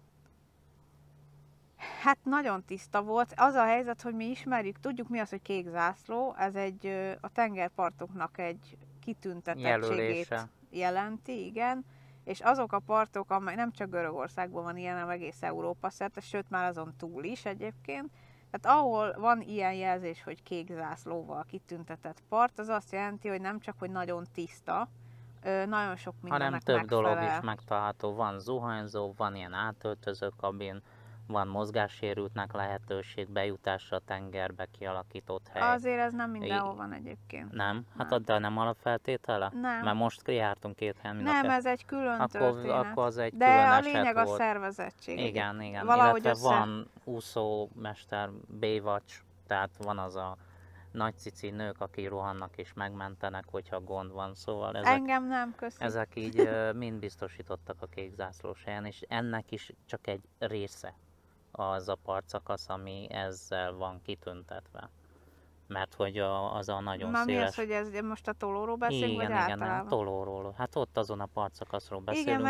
hát nagyon tiszta volt. Az a helyzet, hogy mi ismerjük, tudjuk mi az, hogy kék zászló, ez a tengerpartoknak egy kitüntetettségét jelenti, igen. És azok a partok, amely nem csak Görögországban van ilyen, hanem egész Európa szerte, sőt már azon túl is egyébként. Tehát ahol van ilyen jelzés, hogy kék zászlóval kitüntetett part, az azt jelenti, hogy nem csak, hogy nagyon tiszta, nagyon sok mindennek hanem több megfelel. dolog is megtalálható. Van zuhanyzó, van ilyen átöltöző kabin, van mozgássérültnek lehetőség, bejutásra a tengerbe kialakított hely. Azért ez nem mindenhol van egyébként. Nem? Hát de nem alapfeltétele? Nem. Mert most jártunk 2 helyen. Nem, ez egy külön történet. Akkor az egy de külön a eset lényeg volt. a szervezettség. Igen. Valahogy illetve van úszómester, Baywatch, tehát van az a nagy cici nők, akik rohannak és megmentenek, hogyha gond van. Szóval engem nem, köszönöm. ezek így mind biztosítottak a kék zászlós helyen, és ennek is csak egy része az a partszakasz, ami ezzel van kitüntetve. Mert hogy az a nagyon széles... Mi az, hogy ez most a tolóról beszélünk, vagy általában? Igen, a tolóról. Hát ott azon a partszakaszról beszélünk,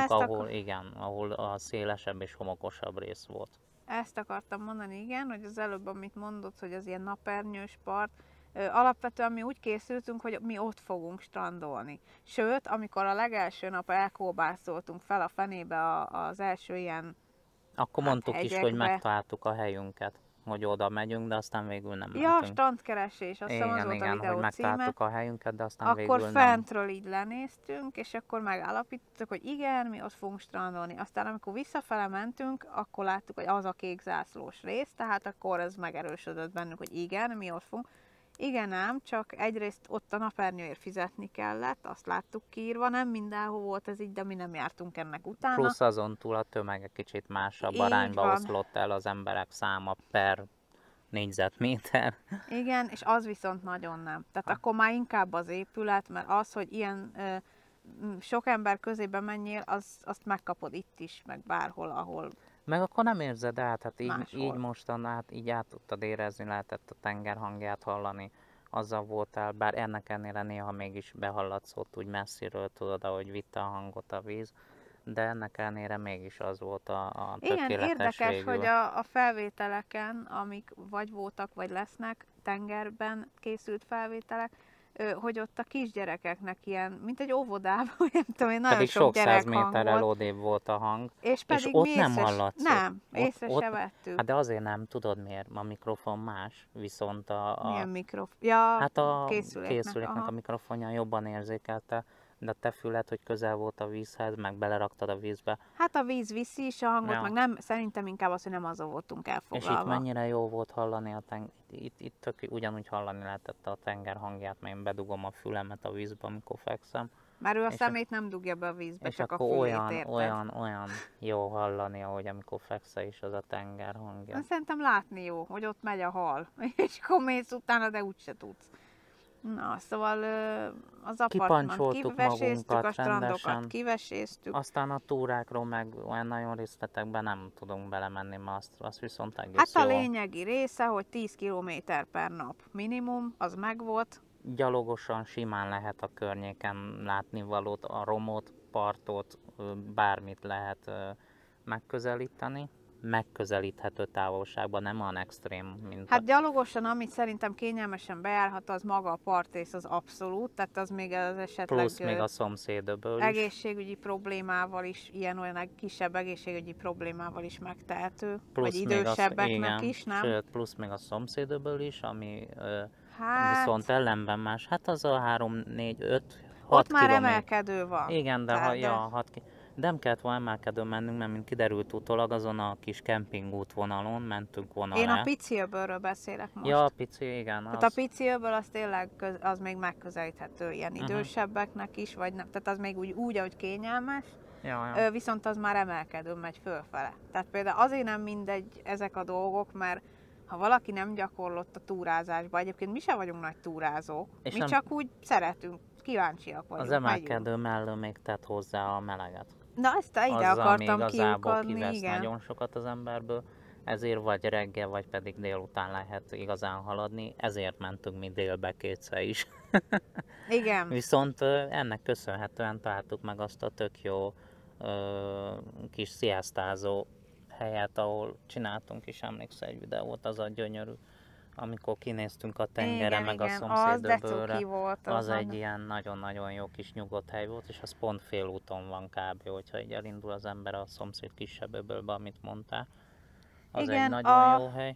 ahol a szélesebb és homokosabb rész volt. Ezt akartam mondani, igen, hogy az előbb, amit mondott, hogy az ilyen napernyős part, alapvetően mi úgy készültünk, hogy mi ott fogunk strandolni. Sőt, amikor a legelső nap elkóbászoltunk fel a fenébe az első ilyen akkor mondtuk hegyekbe. is, hogy megtaláltuk a helyünket, hogy oda megyünk, de aztán végül nem mentünk. Ja, strandkeresés, azt hiszem az volt a videó hogy megtaláltuk címe. a helyünket, de aztán akkor végül nem. Akkor fentről így lenéztünk, és akkor megállapítottuk, hogy igen, mi ott fogunk strandolni. Aztán amikor visszafele mentünk, akkor láttuk, hogy az a kék zászlós rész, tehát akkor ez megerősödött bennünk, hogy igen, mi ott fogunk. Igen ám, csak egyrészt ott a napernyőért fizetni kellett, azt láttuk kiírva, nem mindenhol volt ez így, de mi nem jártunk ennek utána. Plusz azon túl a tömeg egy kicsit másabb arányba oszlott el az emberek száma per négyzetméter. Igen, és az viszont nagyon nem. Tehát akkor már inkább az épület, mert az, hogy ilyen sok ember közébe menjél, azt megkapod itt is, meg bárhol, ahol... Meg akkor nem érzed át, hát így mostan így át tudtad érezni, lehetett a tenger hangját hallani, azzal voltál, bár ennek ennél néha mégis behallatszott úgy messziről, tudod, ahogy vitte a hangot a víz, de ennek ellenére mégis az volt a tökéletes. Igen, érdekes, végül. hogy a felvételeken, amik vagy voltak, vagy lesznek, tengerben készült felvételek, hogy ott a kisgyerekeknek ilyen, mint egy óvodában, nem tudom én, nagyon pedig sok gyerek hang méterrel odébb volt a hang, és pedig ott nem hallatszott. Nem, észre se vettük. Hát de azért nem, tudod miért? A mikrofon más, viszont Milyen mikrofon? Ja, hát a készüléknek a mikrofonja jobban érzékelte, de a te füled, hogy közel volt a vízhez, meg beleraktad a vízbe. Hát a víz viszi is a hangot, meg nem, szerintem inkább az, hogy nem azzal voltunk elfoglalva. És itt mennyire jó volt hallani itt tök ugyanúgy hallani lehetett a tenger hangját, mert én bedugom a fülemet a vízbe, amikor fekszem. Mert ő a szemét nem dugja be a vízbe, és csak akkor a fülét, olyan jó hallani, ahogy amikor fekszel is az a tenger hangja. Szerintem látni jó, hogy ott megy a hal, és akkor mész utána, de úgyse tudsz. Na, szóval az apartmant kiveséztük, a strandokat kiveséztük. Aztán a túrákról meg olyan nagyon részletekben nem tudunk belemenni, mert azt viszont egész hát a lényegi része, hogy 10 km per nap minimum, az megvolt. Gyalogosan simán lehet a környéken látni valót, a romot, partot, bármit lehet megközelíteni. megközelíthető távolságban, nem olyan extrém, mint Hát gyalogosan, amit szerintem kényelmesen bejárhat, az maga a partrész az abszolút, tehát az még az esetleg plusz még a szomszédöböl is. egészségügyi problémával is, ilyen-olyan kisebb egészségügyi problémával is megtehető, Plusz vagy még idősebbeknek igen, is, nem? Sőt, plusz még a szomszédöböl is, ami Hát, viszont ellenben más. Hát az a 3, 4, 5, 6 ott már kilométer. emelkedő van. Igen, de, Tehát, ja, 6 de nem kellett volna emelkedő mennünk, mert mint kiderült utólag, azon a kis kempingút vonalon mentünk volna én le. a pici öbölről beszélek most. Ja, a pici, igen. Tehát a pici öböl az tényleg az még megközelíthető ilyen idősebbeknek is, vagy nem, tehát az még úgy ahogy kényelmes, Ja. viszont az már emelkedő megy fölfele. Tehát például azért nem mindegy ezek a dolgok, mert ha valaki nem gyakorlott a túrázásba, egyébként mi sem vagyunk nagy túrázók, És mi nem, csak úgy szeretünk, kíváncsiak vagyunk. az emelkedő mellől még tett hozzá a meleget. Na ezt ide Az, ami akartam igazából kiukadni, kivesz igen. nagyon sokat az emberből, ezért vagy reggel, vagy pedig délután lehet igazán haladni, ezért mentünk mi délbe kétszer is. Igen. Viszont ennek köszönhetően találtuk meg azt a tök jó kis sziasztázó helyet, ahol csináltunk is, emlékszel egy videót, az a gyönyörű, amikor kinéztünk a tengerre, Igen, meg igen. a Az de szomszédöbölre. cuki volt. Az egy ilyen nagyon-nagyon jó kis nyugodt hely volt, és az pont félúton van kb. Hogyha így elindul az ember a szomszéd kisebb öbölbe, amit mondtál. Az igen, egy nagyon jó hely.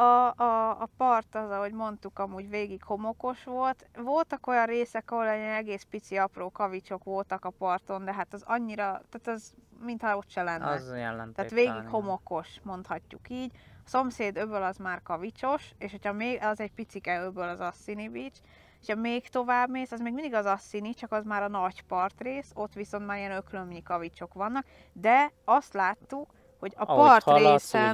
A part az, ahogy mondtuk, amúgy végig homokos volt. Voltak olyan részek, ahol egy egész pici apró kavicsok voltak a parton, de hát az annyira, tehát az mintha ott se lenne. Az jelentéktelen. Tehát végig homokos, mondhatjuk így. A szomszéd öböl az már kavicsos, és hogyha még, az egy picike öböl, az Assini Beach, és ha még tovább mész, az még mindig az Assini, csak az már a nagy partrész, ott viszont már ilyen öklömnyi kavicsok vannak, de azt láttuk, hogy a partrészen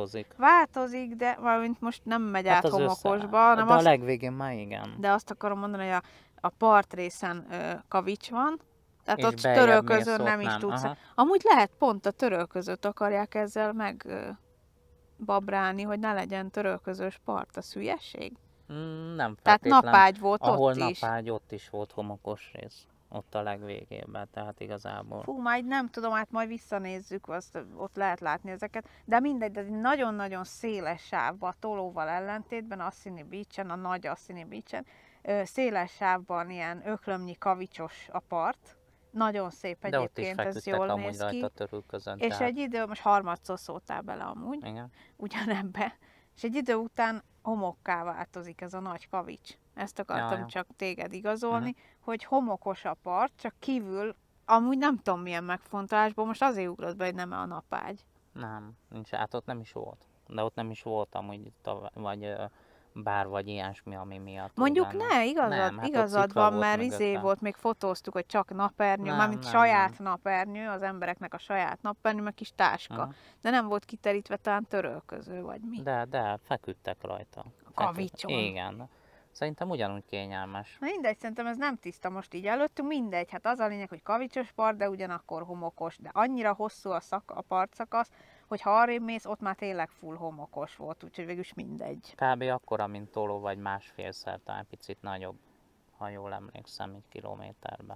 változik, de valamint most nem megy át homokosba, hanem de a legvégén már igen. De azt akarom mondani, hogy a partrészen kavics van, tehát ott törölközön nem is tudsz. Aha. Amúgy lehet pont a törölközőt akarják ezzel megbabrálni, hogy ne legyen törölközős part, a hülyeség. Nem tehát napágy volt ahol ott is. Ahol napágy, ott is volt homokos rész. Ott a legvégében, tehát igazából. Fú, majd nem tudom, hát majd visszanézzük, ott lehet látni ezeket, de mindegy, de nagyon-nagyon széles sávban, tolóval ellentétben, Assini Beach-en, a nagy Assini Beach-en, széles sávban ilyen öklömnyi kavicsos a part, nagyon szép egyébként, ez jól néz ki. És tehát... egy idő, most harmadszor szóltál bele amúgy, igen. Ugyanebbe, és egy idő után homokká változik ez a nagy kavics. Ezt akartam csak téged igazolni, hogy homokos a part, csak kívül, amúgy nem tudom milyen megfontolásból, most azért ugrott be, hogy nem a napágy. Nem, nincs, hát ott nem is volt. De ott nem is volt amúgy, vagy bár vagy ilyesmi, ami miatt. Mondjuk ne, igazad van, mert volt, még fotóztuk, hogy csak napernyő, mármint saját napernyő, az embereknek a saját napernyő, meg kis táska. De nem volt kiterítve talán törölköző, vagy mi. De feküdtek rajta. A kavicson. Igen. Szerintem ugyanúgy kényelmes. Na mindegy, szerintem ez nem tiszta most így előttünk, mindegy. Hát az a lényeg, hogy kavicsos part, de ugyanakkor homokos. De annyira hosszú a partszakasz, hogy ha arrébb mész, ott már tényleg full homokos volt, úgyhogy végülis mindegy. Kb. Akkora, mint Toló, vagy másfélszer, talán picit nagyobb, ha jól emlékszem, egy kilométerbe.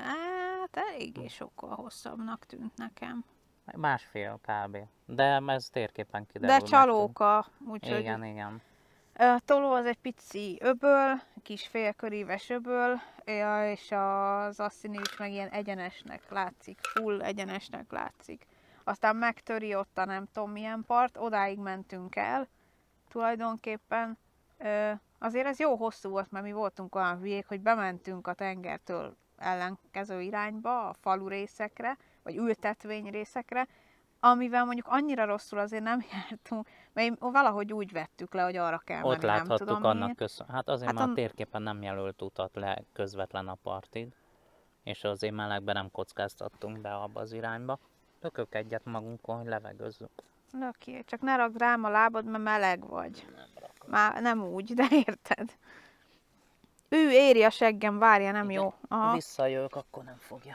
Hát eléggé sokkal hosszabbnak tűnt nekem. Másfél kb. De ez térképen kiderül. De csalóka, úgyhogy... Igen. Toló az egy pici öböl, kis félköríves öböl, és az Assini is meg ilyen egyenesnek látszik, full egyenesnek látszik. Aztán megtöri ott a nem tudom milyen part, odáig mentünk el, tulajdonképpen. Azért ez jó hosszú volt, mert mi voltunk olyan hülyék, hogy bementünk a tengertől ellenkező irányba, a falu részekre, vagy ültetvény részekre, amivel mondjuk annyira rosszul azért nem jártunk, mert valahogy úgy vettük le, hogy arra kell menni, ott láthattuk, nem tudom annak köszönhetően. Hát azért már a térképen nem jelölt utat le közvetlen a partig, és azért melegben nem kockáztattunk be abba az irányba. Lökök egyet magunkon, hogy levegőzzünk. Löki, csak ne rakd rám a lábad, mert meleg vagy. Már nem úgy, de érted. Ő éri a seggem, várja, nem igen. Jó. Aha. Visszajövök, akkor nem fogja.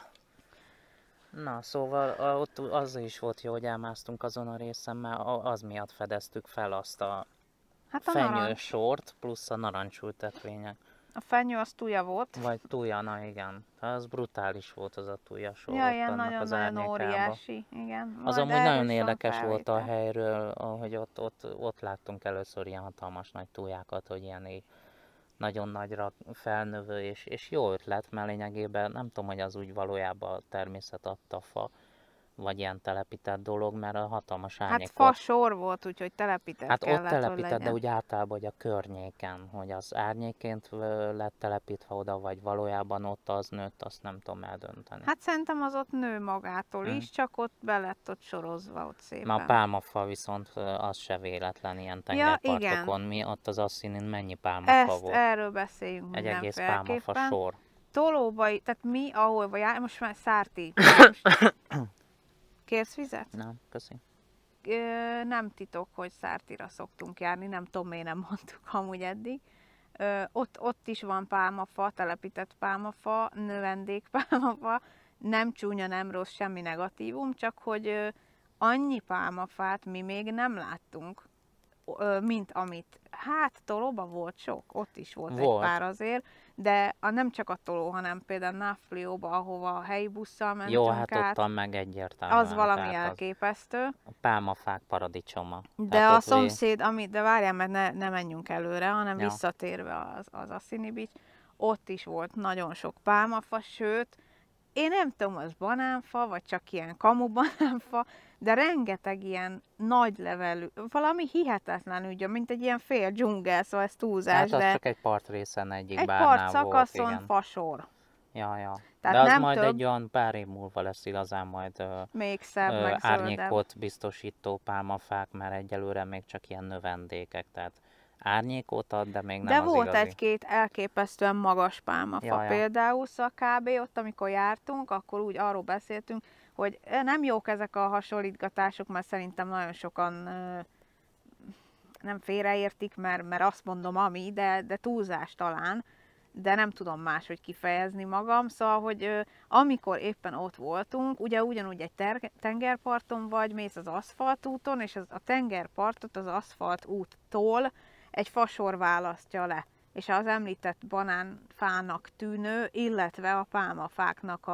Na, szóval ott az is volt jó, hogy elmásztunk azon a részen, mert az miatt fedeztük fel azt a fenyősort, plusz a narancsültetvények. A fenyő az tuja volt. Vagy tuja, na igen. Az brutális volt az a tuja sor Ja, ott ilyen annak az nagyon-nagyon árnyékába. óriási. Igen. Az Majd amúgy erről nagyon is van érdekes volt a felvétel. helyről, hogy ott láttunk először ilyen hatalmas nagy tujákat, hogy ilyen nagyon nagyra felnövő, és jó ötlet, mert lényegében nem tudom, hogy az úgy valójában a természet adta fa, vagy ilyen telepített dolog, mert a hatalmas árnyék Hát volt. fasor volt, úgyhogy telepített Hát kellett, ott hogy telepített, de legyen. úgy általában, hogy a környéken, hogy az árnyéként lett telepítve oda, vagy valójában ott az nőtt, azt nem tudom eldönteni. Hát szerintem az ott nő magától is, csak ott be lett ott sorozva ott szépen. Na a pálmafa viszont az se véletlen ilyen tengerpartokon. Mi ott az Asszinin mennyi pálmafa volt? Erről beszéljünk Egy egész pálmafa mindenféleképpen. sor. Tolóbai, tehát mi, ahol jár, most már Szárti. Kérsz vizet? Nem, köszi. Nem titok, hogy Szártira szoktunk járni, nem tudom, miért nem mondtuk amúgy eddig. Ott is van pálmafa, telepített pálmafa, növendék pálmafa, nem csúnya, nem rossz, semmi negatívum, csak hogy annyi pálmafát mi még nem láttunk, mint amit, hát Tolóban volt sok, ott is volt egy pár azért, de nem csak a Toló, hanem például Náflióba, ahova a helyi busszal mentünk jó, hát át, ottan meg egyértelműen. az valami elképesztő. A pálmafák paradicsoma. De a szomszéd, de várjál, mert ne menjünk előre, hanem ja. Visszatérve az Asszini Beach, ott is volt nagyon sok pálmafa, sőt, én nem tudom, az banánfa, vagy csak ilyen kamu banánfa, de rengeteg ilyen nagy levelű, valami hihetetlen ügy, mint egy ilyen fél dzsungel, szóval ez túlzás, hát az de csak egy partrészen egyik egy bárnál partszakaszon volt, igen. fasor. Ja. Tehát de az nem majd több, egy olyan pár év múlva lesz igazán majd még szebb, meg árnyékot biztosító pálmafák, mert egyelőre még csak ilyen növendékek, tehát árnyékot ad, de még nem de az volt igazi. egy-két elképesztően magas pálmafa. Ja. Például kb. Ott, amikor jártunk, akkor úgy arról beszéltünk, hogy nem jók ezek a hasonlítgatások, mert szerintem nagyon sokan nem félreértik, mert azt mondom ami, de túlzás talán, de nem tudom máshogy kifejezni magam, szóval, hogy amikor éppen ott voltunk, ugye ugyanúgy egy tengerparton vagy, mész az aszfaltúton, és a tengerpartot az aszfaltúttól egy fasor választja le, és az említett banánfának tűnő, illetve a pálmafáknak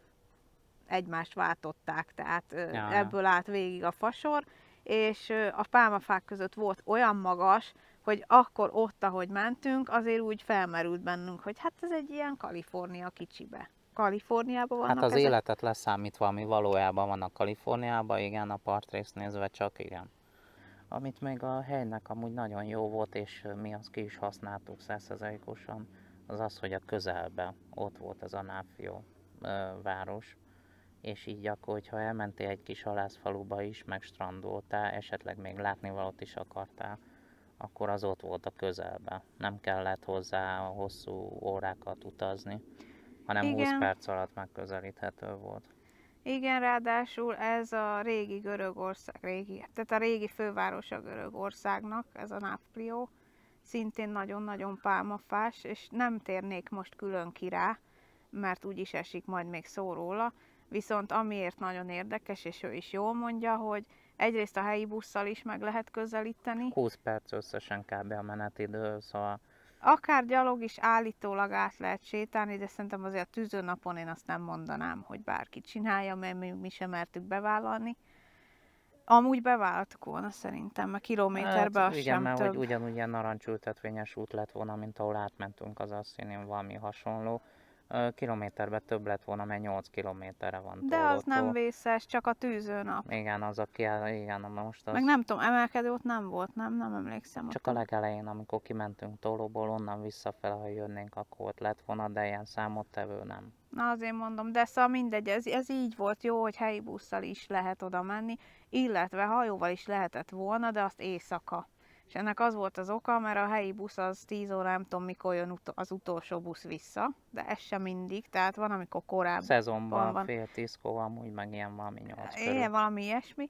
egymást váltották, tehát ebből állt végig a fasor, és a pálmafák között volt olyan magas, hogy akkor ott, ahogy mentünk, azért úgy felmerült bennünk, hogy hát ez egy ilyen Kalifornia kicsibe. Kaliforniában vannak hát az ezek? életet leszámítva, ami valójában vannak Kaliforniában, igen, a partrészt nézve csak igen. Amit még a helynek amúgy nagyon jó volt, és mi azt ki is használtuk 100%-osan, az az, hogy a közelben ott volt ez a Náflió város, és így akkor, hogyha elmentél egy kis halászfaluba is, meg strandoltál, esetleg még látnivalót is akartál, akkor az ott volt a közelben. Nem kellett hozzá hosszú órákat utazni, hanem igen. 20 perc alatt megközelíthető volt. Igen, ráadásul ez a régi Görögország, tehát a régi fővárosa Görögországnak, ez a Náflió, szintén nagyon-nagyon pálmafás, és nem térnék most külön ki rá, mert úgyis esik majd még szó róla, viszont amiért nagyon érdekes, és ő is jól mondja, hogy egyrészt a helyi busszal is meg lehet közelíteni. 20 perc összesen kb. A menetidő, szóval... Akár gyalog is állítólag át lehet sétálni, de szerintem azért a tűzőnapon én azt nem mondanám, hogy bárki csinálja, mert mi sem mertük bevállalni. Amúgy bevállaltuk volna szerintem, mert kilométerbe hát, az igen, sem mert több. ugyanúgy ilyen narancsültetvényes út lett volna, mint ahol átmentünk az Asszinin, valami hasonló. Kilométerben több lett volna, mert 8 kilométerre van de Tólótól. az nem vészes, csak a tűzőnap. Igen, igen, most az... Meg nem tudom, emelkedő ott nem volt, nem emlékszem. Csak a legelején, amikor kimentünk Tólóból, onnan visszafele, ha jönnénk, akkor ott lett volna, de ilyen számottevő nem. Na azért mondom, de szóval mindegy, ez így volt jó, hogy helyi busszal is lehet oda menni, illetve hajóval is lehetett volna, de azt éjszaka. És ennek az volt az oka, mert a helyi busz az 10 óra, nem tudom mikor jön az utolsó busz vissza, de ez sem mindig, tehát van, amikor korábban Szezonban van. fél 10-kor amúgy meg ilyen valami 8 körül. Igen, valami ilyesmi.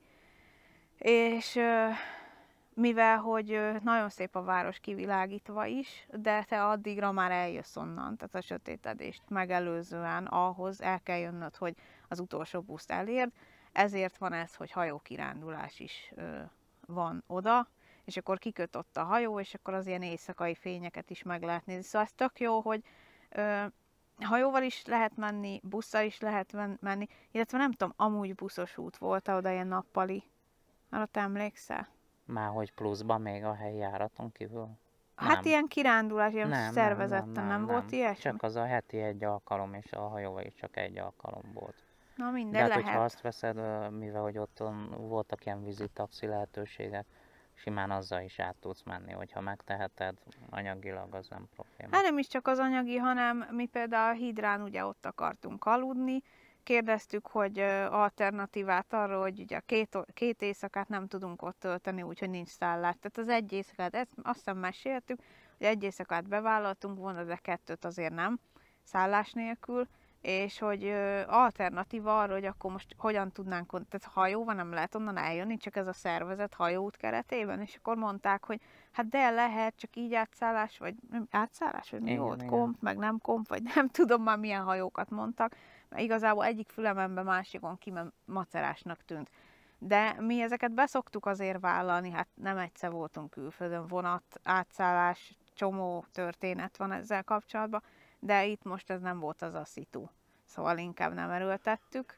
És mivel, hogy nagyon szép a város kivilágítva is, de te addigra már eljössz onnan, tehát a sötétedést megelőzően ahhoz el kell jönnöd, hogy az utolsó buszt elérd, ezért van ez, hogy hajókirándulás is van oda, és akkor kiköt ott a hajó, és akkor az ilyen éjszakai fényeket is meg lehet nézni. Szóval ez tök jó, hogy hajóval is lehet menni, busszal is lehet menni, illetve nem tudom, amúgy buszos út volt oda ilyen nappali. Arra te emlékszel? Már hogy pluszban még a helyi járaton kívül? Hát Nem. ilyen kirándulás, ilyen Nem, szervezetten nem volt ilyesmi? Csak az a heti egy alkalom, és a hajóval is csak egy alkalom volt. Na De minden hát, lehet. hogyha azt veszed, mivel hogy ott voltak ilyen vízitaxi lehetőségek, simán azzal is át tudsz menni, hogyha megteheted, anyagilag az nem probléma. Hát nem is csak az anyagi, hanem mi például a hídrán ugye ott akartunk aludni, kérdezthogy, hogy alternatívát arra, hogy ugye két éjszakát nem tudunk ott tölteni, úgyhogy nincs szállás. Tehát az egy éjszakát, ezt azt hiszem meséltük, hogy egy éjszakát bevállaltunk volna, de kettőt azért nem, szállás nélkül, és hogy alternatíva arra, hogy akkor most hogyan tudnánk, tehát hajóval nem lehet onnan eljönni, csak ez a szervezet hajóút keretében, és akkor mondták, hogy hát de lehet, csak így átszállás, vagy mi Igen, volt, igen. komp, meg nem komp, vagy nem tudom már milyen hajókat mondtak, mert igazából egyik fülemembe másikon macerásnak tűnt. De mi ezeket beszoktuk azért vállalni, hát nem egyszer voltunk külföldön, vonat, átszállás, csomó történet van ezzel kapcsolatban, de itt most ez nem volt az a szitu, szóval inkább nem erőltettük.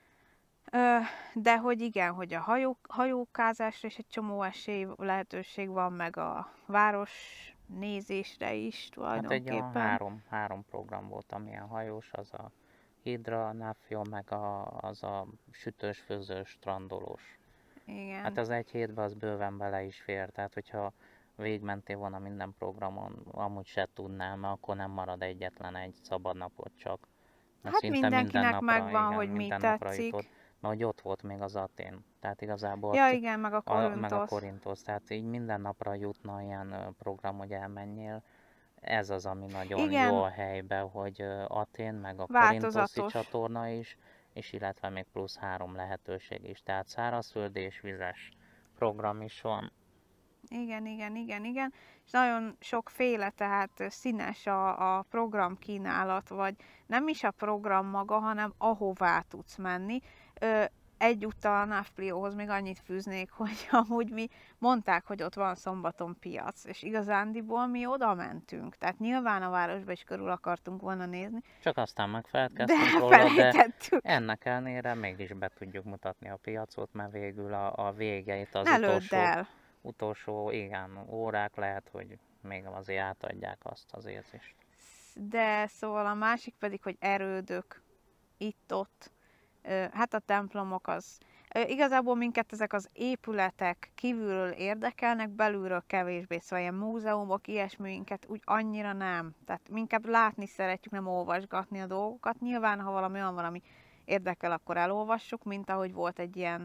De hogy igen, hogy a hajókázásra is egy csomó lehetőség van, meg a város nézésre is Hát tulajdonképpen. egy olyan három program volt, amilyen hajós, az a Hidra, a Nafio, meg az a sütős, főzős, strandolós. Igen. Hát az egy hétben az bőven bele is fér, tehát hogyha végigmentél volna minden programon, amúgy se tudnál, mert akkor nem marad egyetlen egy szabad napot csak. Mert Hát szinte mindenkinek minden napra, megvan, igen, hogy mi minden napra tetszik. jutott, mert hogy ott volt még az Atén, tehát igazából Ja ott igen, meg a meg a Korintosz. Korintosz, tehát így minden napra jutna ilyen program, hogy elmenjél. Ez az, ami nagyon Igen. jó a helyben, hogy Atén, meg a Változatos. Korintoszi csatorna is, és illetve még plusz 3 lehetőség is, tehát szárazföldi és vizes program is van. Igen. És nagyon sokféle, tehát színes a programkínálat, vagy nem is a program maga, hanem ahová tudsz menni. Egyúttal a Navplióhoz még annyit fűznék, hogy amúgy mi mondták, hogy ott van szombaton piac, és igazándiból mi oda mentünk. Tehát nyilván a városba is körül akartunk volna nézni, Csak aztán de megfeledkeztünk róla, de elfelejtettük. ennek ellenére mégis be tudjuk mutatni a piacot, mert végül a végeit, az Ne lődd el! utolsó igen, órák lehet, hogy még azért átadják azt az érzést. De szóval a másik pedig, hogy erődök itt-ott, hát a templomok az... Igazából minket ezek az épületek kívülről érdekelnek, belülről kevésbé, szóval ilyen múzeumok, ilyesmiinket úgy annyira nem. Tehát inkább látni szeretjük, nem olvasgatni a dolgokat. Nyilván, ha valami olyan valami érdekel, akkor elolvassuk, mint ahogy volt egy ilyen...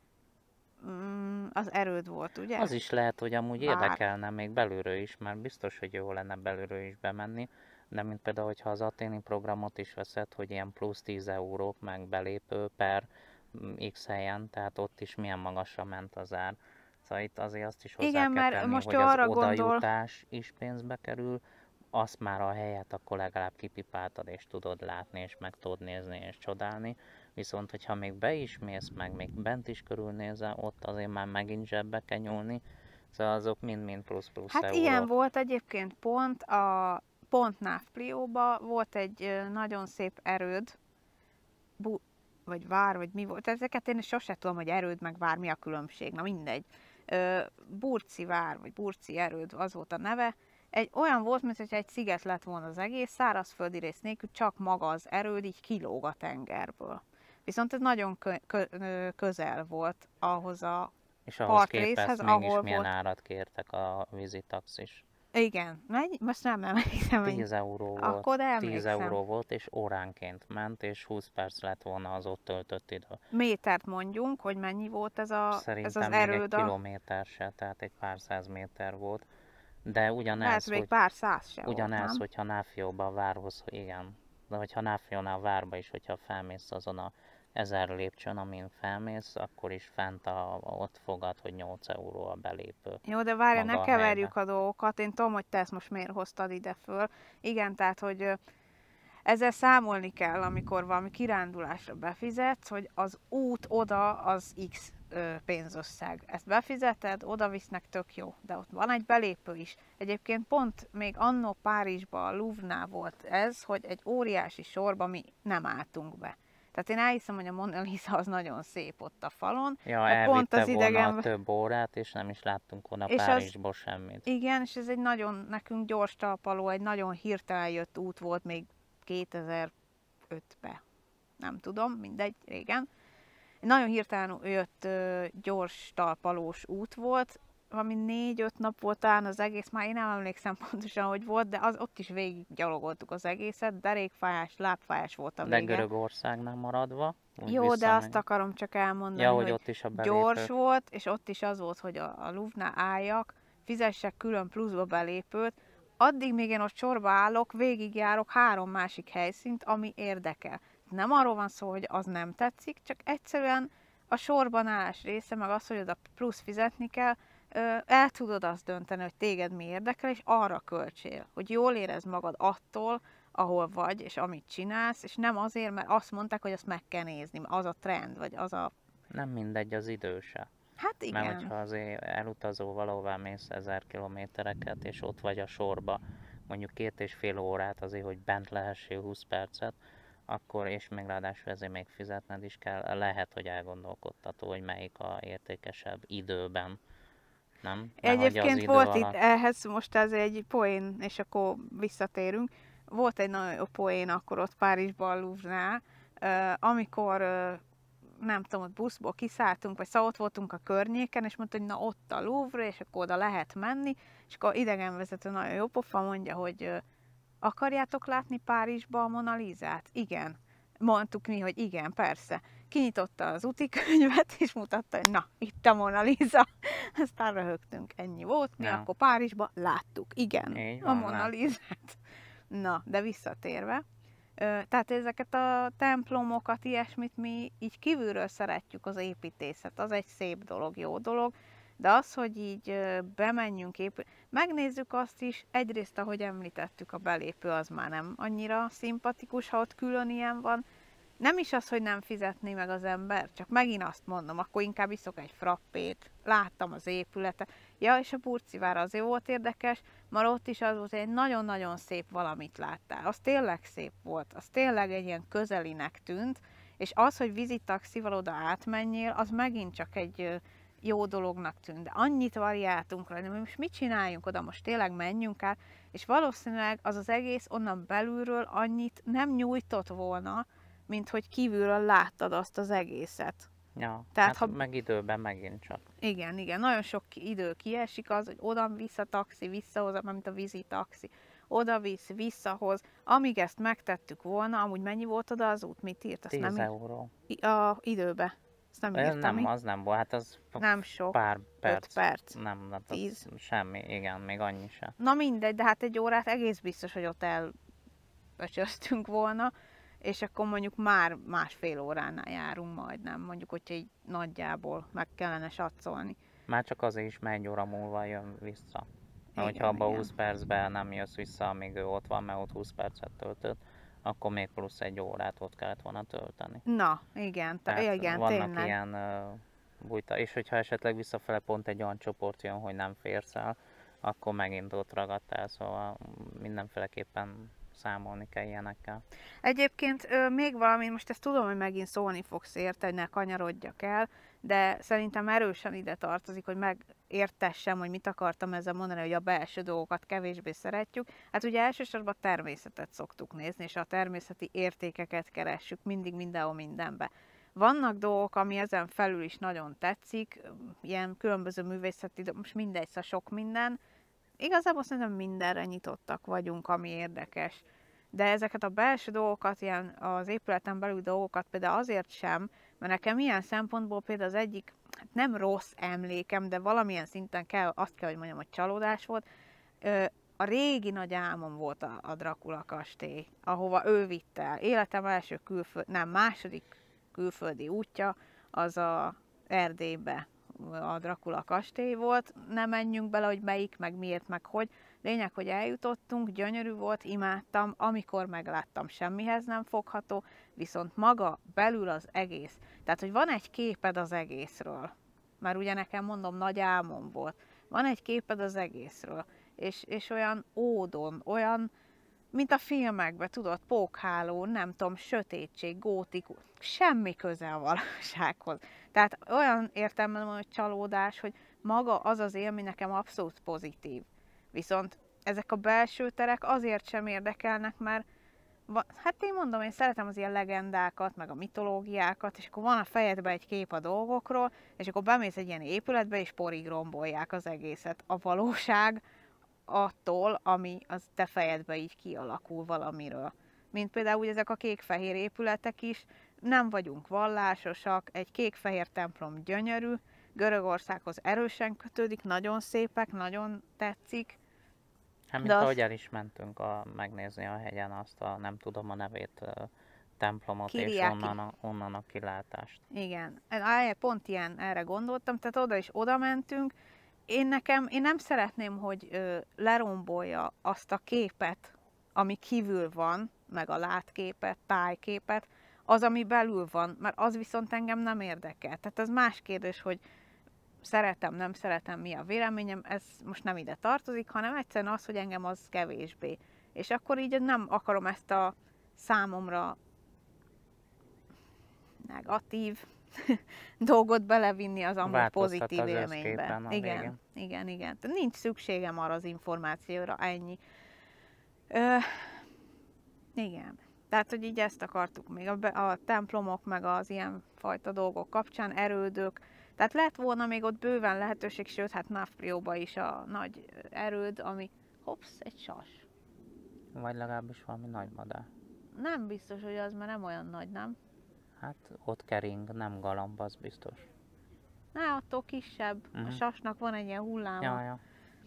az erőd volt, ugye? Az is lehet, hogy amúgy Bár. érdekelne még belülről is, mert biztos, hogy jó lenne belülről is bemenni, de mint például, hogyha az aténi programot is veszed, hogy ilyen plusz 10 eurók meg belépő per x helyen, tehát ott is milyen magasra ment az ár. Szóval itt azért azt is hozzá Igen, kell mert tenni, most hogy ő az arra odajutás is pénzbe kerül, azt már a helyet akkor legalább kipipáltad, és tudod látni, és meg tudod nézni, és csodálni. Viszont, hogyha még be is mész, meg még bent is körülnézel, ott azért már megint zsebbe kell nyúlni. Szóval azok mind-mind plusz-plusz Hát eurók. ilyen volt egyébként pont Navplióba volt egy nagyon szép erőd, vagy vár, vagy mi volt. Ezeket én sose tudom, hogy erőd meg vár, mi a különbség, na mindegy. Burci vár, vagy Burci erőd, az volt a neve. Olyan volt, mintha egy sziget lett volna az egész, szárazföldi rész nélkül, csak maga az erőd így kilóg a tengerből. Viszont ez nagyon közel volt ahhoz a és ahhoz partrészhez, képest mégis ahol milyen volt. árat kértek a vízitaxis. Igen, most nem emlékszem, 10 euró volt. Akkor 10 emlékszem. euró volt, és óránként ment, és 20 perc lett volna az ott töltött idő. Métert mondjunk, hogy mennyi volt ez az Szerintem még erőd. egy kilométer se, tehát egy pár 100 méter volt. De ugyanez, Lehet, hogy pár száz se ugyanez, volt, nem? hogyha Náfióba a várhoz, igen. De hogyha Náfiónál a várba is, hogyha felmész azon a 1000 lépcsőn, amin felmész, akkor is fent ott fogad, hogy 8 euró a belépő. Jó, de várja, maga ne a keverjük helybe. a dolgokat. Én tudom, hogy te ezt most miért hoztad ide föl. Igen, tehát, hogy ezzel számolni kell, amikor valami kirándulásra befizetsz, hogy az út oda az X. pénzösszeg. Ezt befizeted, oda visznek, tök jó. De ott van egy belépő is. Egyébként pont még annó Párizsban, a Louvre-nál volt ez, hogy egy óriási sorba mi nem álltunk be. Tehát én elhiszem, hogy a Mona Lisa az nagyon szép ott a falon. Ja, De pont elvitte az volna idegen... több órát, és nem is láttunk volna És Párizsból semmit. igen, és ez egy nagyon, nekünk gyors talpaló, egy nagyon hirtelen jött út volt még 2005-be. Nem tudom, mindegy, régen. Egy nagyon hirtelen jött gyors talpalós út volt, valami 4-5 nap volt talán az egész, már én nem emlékszem pontosan, hogy volt, de ott is végig gyalogoltuk az egészet, derékfájás, lábfájás volt a vége. De Görögországnál maradva? Jó, de azt akarom csak elmondani, ja, hogy ott is a belépő. Gyors volt, és ott is az volt, hogy a Louvre-nál álljak, fizessek külön pluszba belépőt, addig még én ott sorba állok, végigjárok 3 másik helyszínt, ami érdekel. Nem arról van szó, hogy az nem tetszik, csak egyszerűen a sorban állás része, meg az, hogy oda plusz fizetni kell, el tudod azt dönteni, hogy téged mi érdekel, és arra költsél, hogy jól érezd magad attól, ahol vagy, és amit csinálsz, és nem azért, mert azt mondták, hogy azt meg kell nézni, az a trend, vagy az a... Nem mindegy az idő se. Hát igen. Mert hogyha azért elutazó valahová mész 1000 kilométereket, és ott vagy a sorba, mondjuk 2,5 órát azért, hogy bent lehessél 20 percet, akkor, és még ráadásul ezért még fizetned is kell, lehet, hogy elgondolkodtató, hogy melyik a értékesebb időben. Nem? Egyébként volt itt ehhez most ez egy poén, és akkor visszatérünk. Volt egy nagyon jó poén akkor ott Párizsban, Louvre-nál, amikor nem tudom, ott buszból kiszálltunk, vagy szóval ott voltunk a környéken, és mondta, hogy na ott a Louvre, és akkor oda lehet menni, és akkor idegenvezető nagyon jó pofa mondja, hogy akarjátok látni Párizsba a Mona Lisát? Igen. Mondtuk mi, hogy igen, persze. Kinyitotta az útikönyvet, és mutatta, hogy na, itt a Mona Lisa. Aztán röhögtünk, ennyi volt, mi akkor Párizsba láttuk, igen, a Mona Lisát. Na, de visszatérve, tehát ezeket a templomokat, ilyesmit mi így kívülről szeretjük, az építészet, az egy szép dolog, jó dolog, de az, hogy így bemenjünk, megnézzük azt is, egyrészt, ahogy említettük, a belépő az már nem annyira szimpatikus, ha ott külön ilyen van. Nem is az, hogy nem fizetné meg az ember, csak megint azt mondom, akkor inkább iszok egy frappét, láttam az épületet. Ja, és a Burcivára azért volt érdekes, mert ott is az volt, hogy egy nagyon-nagyon szép valamit láttál. Az tényleg szép volt, az tényleg egy ilyen közelinek tűnt, és az, hogy vizitaxival oda átmenjél, az megint csak egy jó dolognak tűnt. De annyit variáltunk rá, de most mit csináljunk oda, most tényleg menjünk át, és valószínűleg az az egész onnan belülről annyit nem nyújtott volna, mint hogy kívülről láttad azt az egészet. Ja, tehát hát meg időben megint csak. Igen, nagyon sok idő kiesik az, hogy oda-vissza taxi, visszahoz, mint a vízi taxi. Oda-visz, visszahoz. Amíg ezt megtettük volna, amúgy mennyi volt oda az út? Mit írt? 10 euró. A időbe. Ezt nem írtam. Nem, az nem volt, hát az nem sok. Pár perc. 5 perc. Nem, hát 10. Semmi, igen, még annyi sem. Na mindegy, de hát egy órát egész biztos, hogy ott elbecsöztünk volna, és akkor mondjuk már 1,5 óránál járunk majdnem, mondjuk, hogyha így nagyjából meg kellene satszolni. Már csak azért is, mert 1 óra múlva jön vissza. Mert hogyha abban 20 percben nem jössz vissza, amíg ő ott van, mert ott 20 percet töltött, akkor még plusz 1 órát ott kellett volna tölteni. Na, igen, igen, vannak tényleg. Ilyen bújta, és hogyha esetleg visszafele pont egy olyan csoport jön, hogy nem férsz el, akkor megint ott ragadtál, szóval mindenféleképpen számolni kell ilyenekkel. Egyébként még valami, most ezt tudom, hogy megint szólni fogsz érte, hogy ne kanyarodjak el, de szerintem erősen ide tartozik, hogy megértessem, hogy mit akartam ezzel mondani, hogy a belső dolgokat kevésbé szeretjük. Hát ugye elsősorban a természetet szoktuk nézni, és a természeti értékeket keressük mindig, mindenhol, mindenbe. Vannak dolgok, ami ezen felül is nagyon tetszik, ilyen különböző művészeti, most mindegy, szóval sok minden. Igazából szerintem mindenre nyitottak vagyunk, ami érdekes. De ezeket a belső dolgokat, ilyen az épületen belül dolgokat például azért sem, mert nekem ilyen szempontból például az egyik, hát nem rossz emlékem, de valamilyen szinten azt kell, hogy mondjam, hogy csalódás volt. A régi nagy álmom volt a Dracula kastély, ahova ő vitt el. Életem első második külföldi útja, az a Erdélybe a Dracula kastély volt. Nem menjünk bele, hogy melyik, meg miért, meg hogy, Lényeg, hogy eljutottunk, gyönyörű volt, imádtam, amikor megláttam, semmihez nem fogható, viszont maga belül az egész. Tehát, hogy van egy képed az egészről, mert ugye nekem mondom, nagy álmom volt, van egy képed az egészről, és olyan ódon, olyan, mint a filmekben, tudod, pókháló, nem tudom, sötétség, gótikus, semmi köze a valósághoz. Tehát olyan értelemben van, hogy csalódás, hogy maga az az élmény nekem abszolút pozitív. Viszont ezek a belső terek azért sem érdekelnek, mert hát én mondom, én szeretem az ilyen legendákat, meg a mitológiákat, és akkor van a fejedben egy kép a dolgokról, és akkor bemész egy ilyen épületbe, és porig rombolják az egészet. A valóság attól, ami az te fejedbe így kialakul valamiről. Mint például ezek a kék-fehér épületek is, nem vagyunk vallásosak, egy kék-fehér templom gyönyörű, Görögországhoz erősen kötődik, nagyon szépek, nagyon tetszik. Hát mint ahogy el is mentünk megnézni a hegyen azt a, nem tudom a nevét, templomot, Kiriáki. és onnan a kilátást. Igen, pont ilyen erre gondoltam, tehát oda is oda mentünk. Én nem szeretném, hogy lerombolja azt a képet, ami kívül van, meg a látképet, tájképet, az, ami belül van, mert az viszont engem nem érdekel. Tehát ez más kérdés, hogy szeretem, nem szeretem, mi a véleményem, ez most nem ide tartozik, hanem egyszerűen az, hogy engem az kevésbé. És akkor így nem akarom ezt a számomra negatív dolgot belevinni az amúgy pozitív élménybe. Igen. Tehát nincs szükségem arra az információra, ennyi. Igen. Tehát, hogy így ezt akartuk még a templomok, meg az ilyen fajta dolgok kapcsán, erődök. Tehát lett volna még ott bőven lehetőség, sőt, hát Nafplióba is a nagy erőd, ami, egy sas. Vagy legalábbis valami nagy madár. Nem biztos, hogy az, mert nem olyan nagy, nem? Hát ott kering, nem galamb, az biztos. Ne, attól kisebb. A sasnak van egy ilyen hulláma. Ja.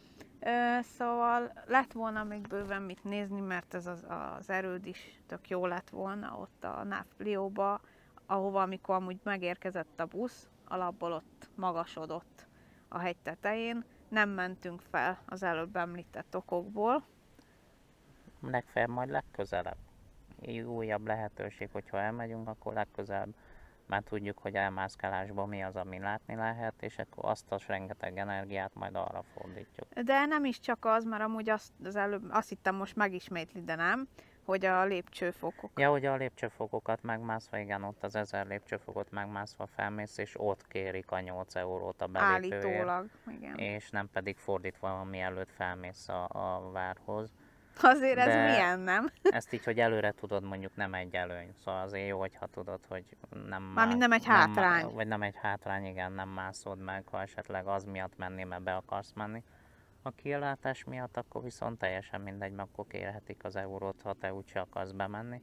Szóval lett volna még bőven mit nézni, mert ez az erőd is tök jó lett volna ott a Nafplióba, ahova amikor amúgy megérkezett a busz, alapból ott magasodott a hegy tetején. Nem mentünk fel az előbb említett okokból. Legfeljebb majd legközelebb. Így újabb lehetőség, hogyha elmegyünk, akkor legközelebb már tudjuk, hogy elmászkálásban mi az, ami látni lehet, és akkor azt a rengeteg energiát majd arra fordítjuk. De nem is csak az, mert amúgy azt hittem most megismétli, de nem, hogy a lépcsőfokok. Ja, hogy a lépcsőfokokat megmászva, igen, ott az 1000 lépcsőfokot megmászva felmész, és ott kérik a 8 eurót a belépőért. Állítólag, igen. És nem pedig fordítva, mielőtt felmész a várhoz. Azért ez milyen, nem? Ezt így, hogy előre tudod, mondjuk nem egy előny. Szóval azért jó, hogyha tudod, hogy Mármint nem egy hátrány. Vagy nem egy hátrány, igen, nem mászod meg, ha esetleg az miatt menni, mert be akarsz menni. A kilátás miatt akkor viszont teljesen mindegy, mert akkor kérhetik az eurót, ha te úgyse akarsz bemenni.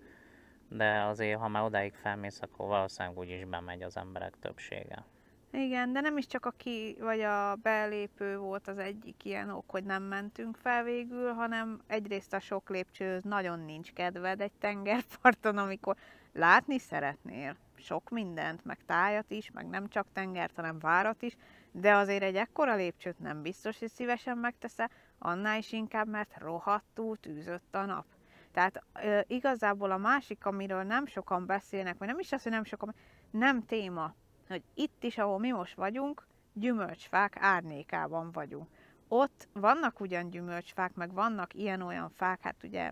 De azért, ha már odáig felmész, akkor valószínűleg úgyis bemegy az emberek többsége. Igen, de nem is csak vagy a belépő volt az egyik ilyen ok, hogy nem mentünk fel végül, hanem egyrészt a sok lépcsőhöz nagyon nincs kedved egy tengerparton, amikor látni szeretnél sok mindent, meg tájat is, meg nem csak tengert, hanem várat is, de azért egy ekkora lépcsőt nem biztos, hogy szívesen megteszel, annál is inkább, mert rohadtul tűzött a nap. Tehát igazából a másik, amiről nem sokan beszélnek, vagy nem is az, hogy nem sokan, nem téma, hogy itt is, ahol mi most vagyunk, gyümölcsfák árnyékában vagyunk. Ott vannak ugyan gyümölcsfák, meg vannak ilyen-olyan fák, hát ugye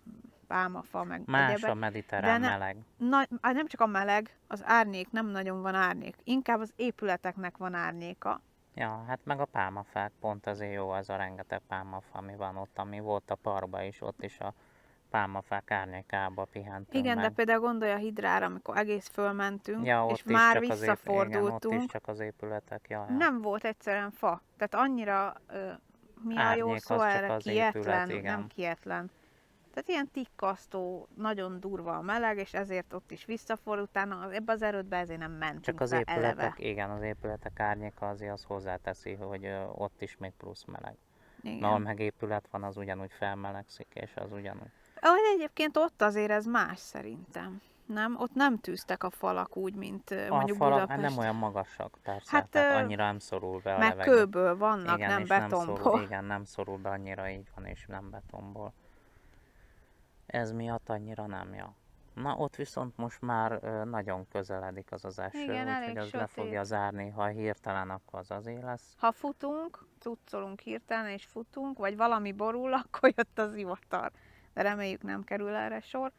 pálmafa, meg más egyebek, a mediterrán meleg. Nem csak a meleg, az árnyék, nem nagyon van árnyék. Inkább az épületeknek van árnyéka. Ja, hát meg a pálmafák, pont azért jó az a rengeteg pálmafa, ami van ott, ami volt a parkban is, ott is a pálmafák árnyékába pihentünk. Igen, meg. De például gondolj a hidrára, amikor egész fölmentünk, ja, és már visszafordultunk. Igen, ott is csak az épületek, ja. Nem volt egyszerűen fa. Tehát annyira, mi a jó szó erre? Kietlen, nem kietlen. Tehát ilyen tikkasztó, nagyon durva a meleg, és ezért ott is visszafordult, utána ebbe az erődbe ezért nem mentünk csak az be épületek, eleve. Igen, az épületek árnyéka azért az hozzáteszi, hogy ott is még plusz meleg. Igen. Ahol meg épület van, az ugyanúgy felmelegszik, és az ugyanúgy. Egyébként ott azért ez más szerintem. ott nem tűztek a falak úgy, mint A mondjuk falak hát Budapest. nem olyan magasak, persze, Hát, tehát annyira nem szorul be a meg levegő. kőből vannak, Igen, nem és nem szorul, betonból. igen, nem szorul be annyira, így van, és nem betonból. Ez miatt annyira nem jó. Na ott viszont most már nagyon közeledik az eső, Igen, úgyhogy elég az le fogja sötét. zárni, ha hirtelen, akkor az azért lesz. Ha futunk, cuccolunk hirtelen és futunk, vagy valami borul, akkor jött az zivatar. De reméljük nem kerül erre sor.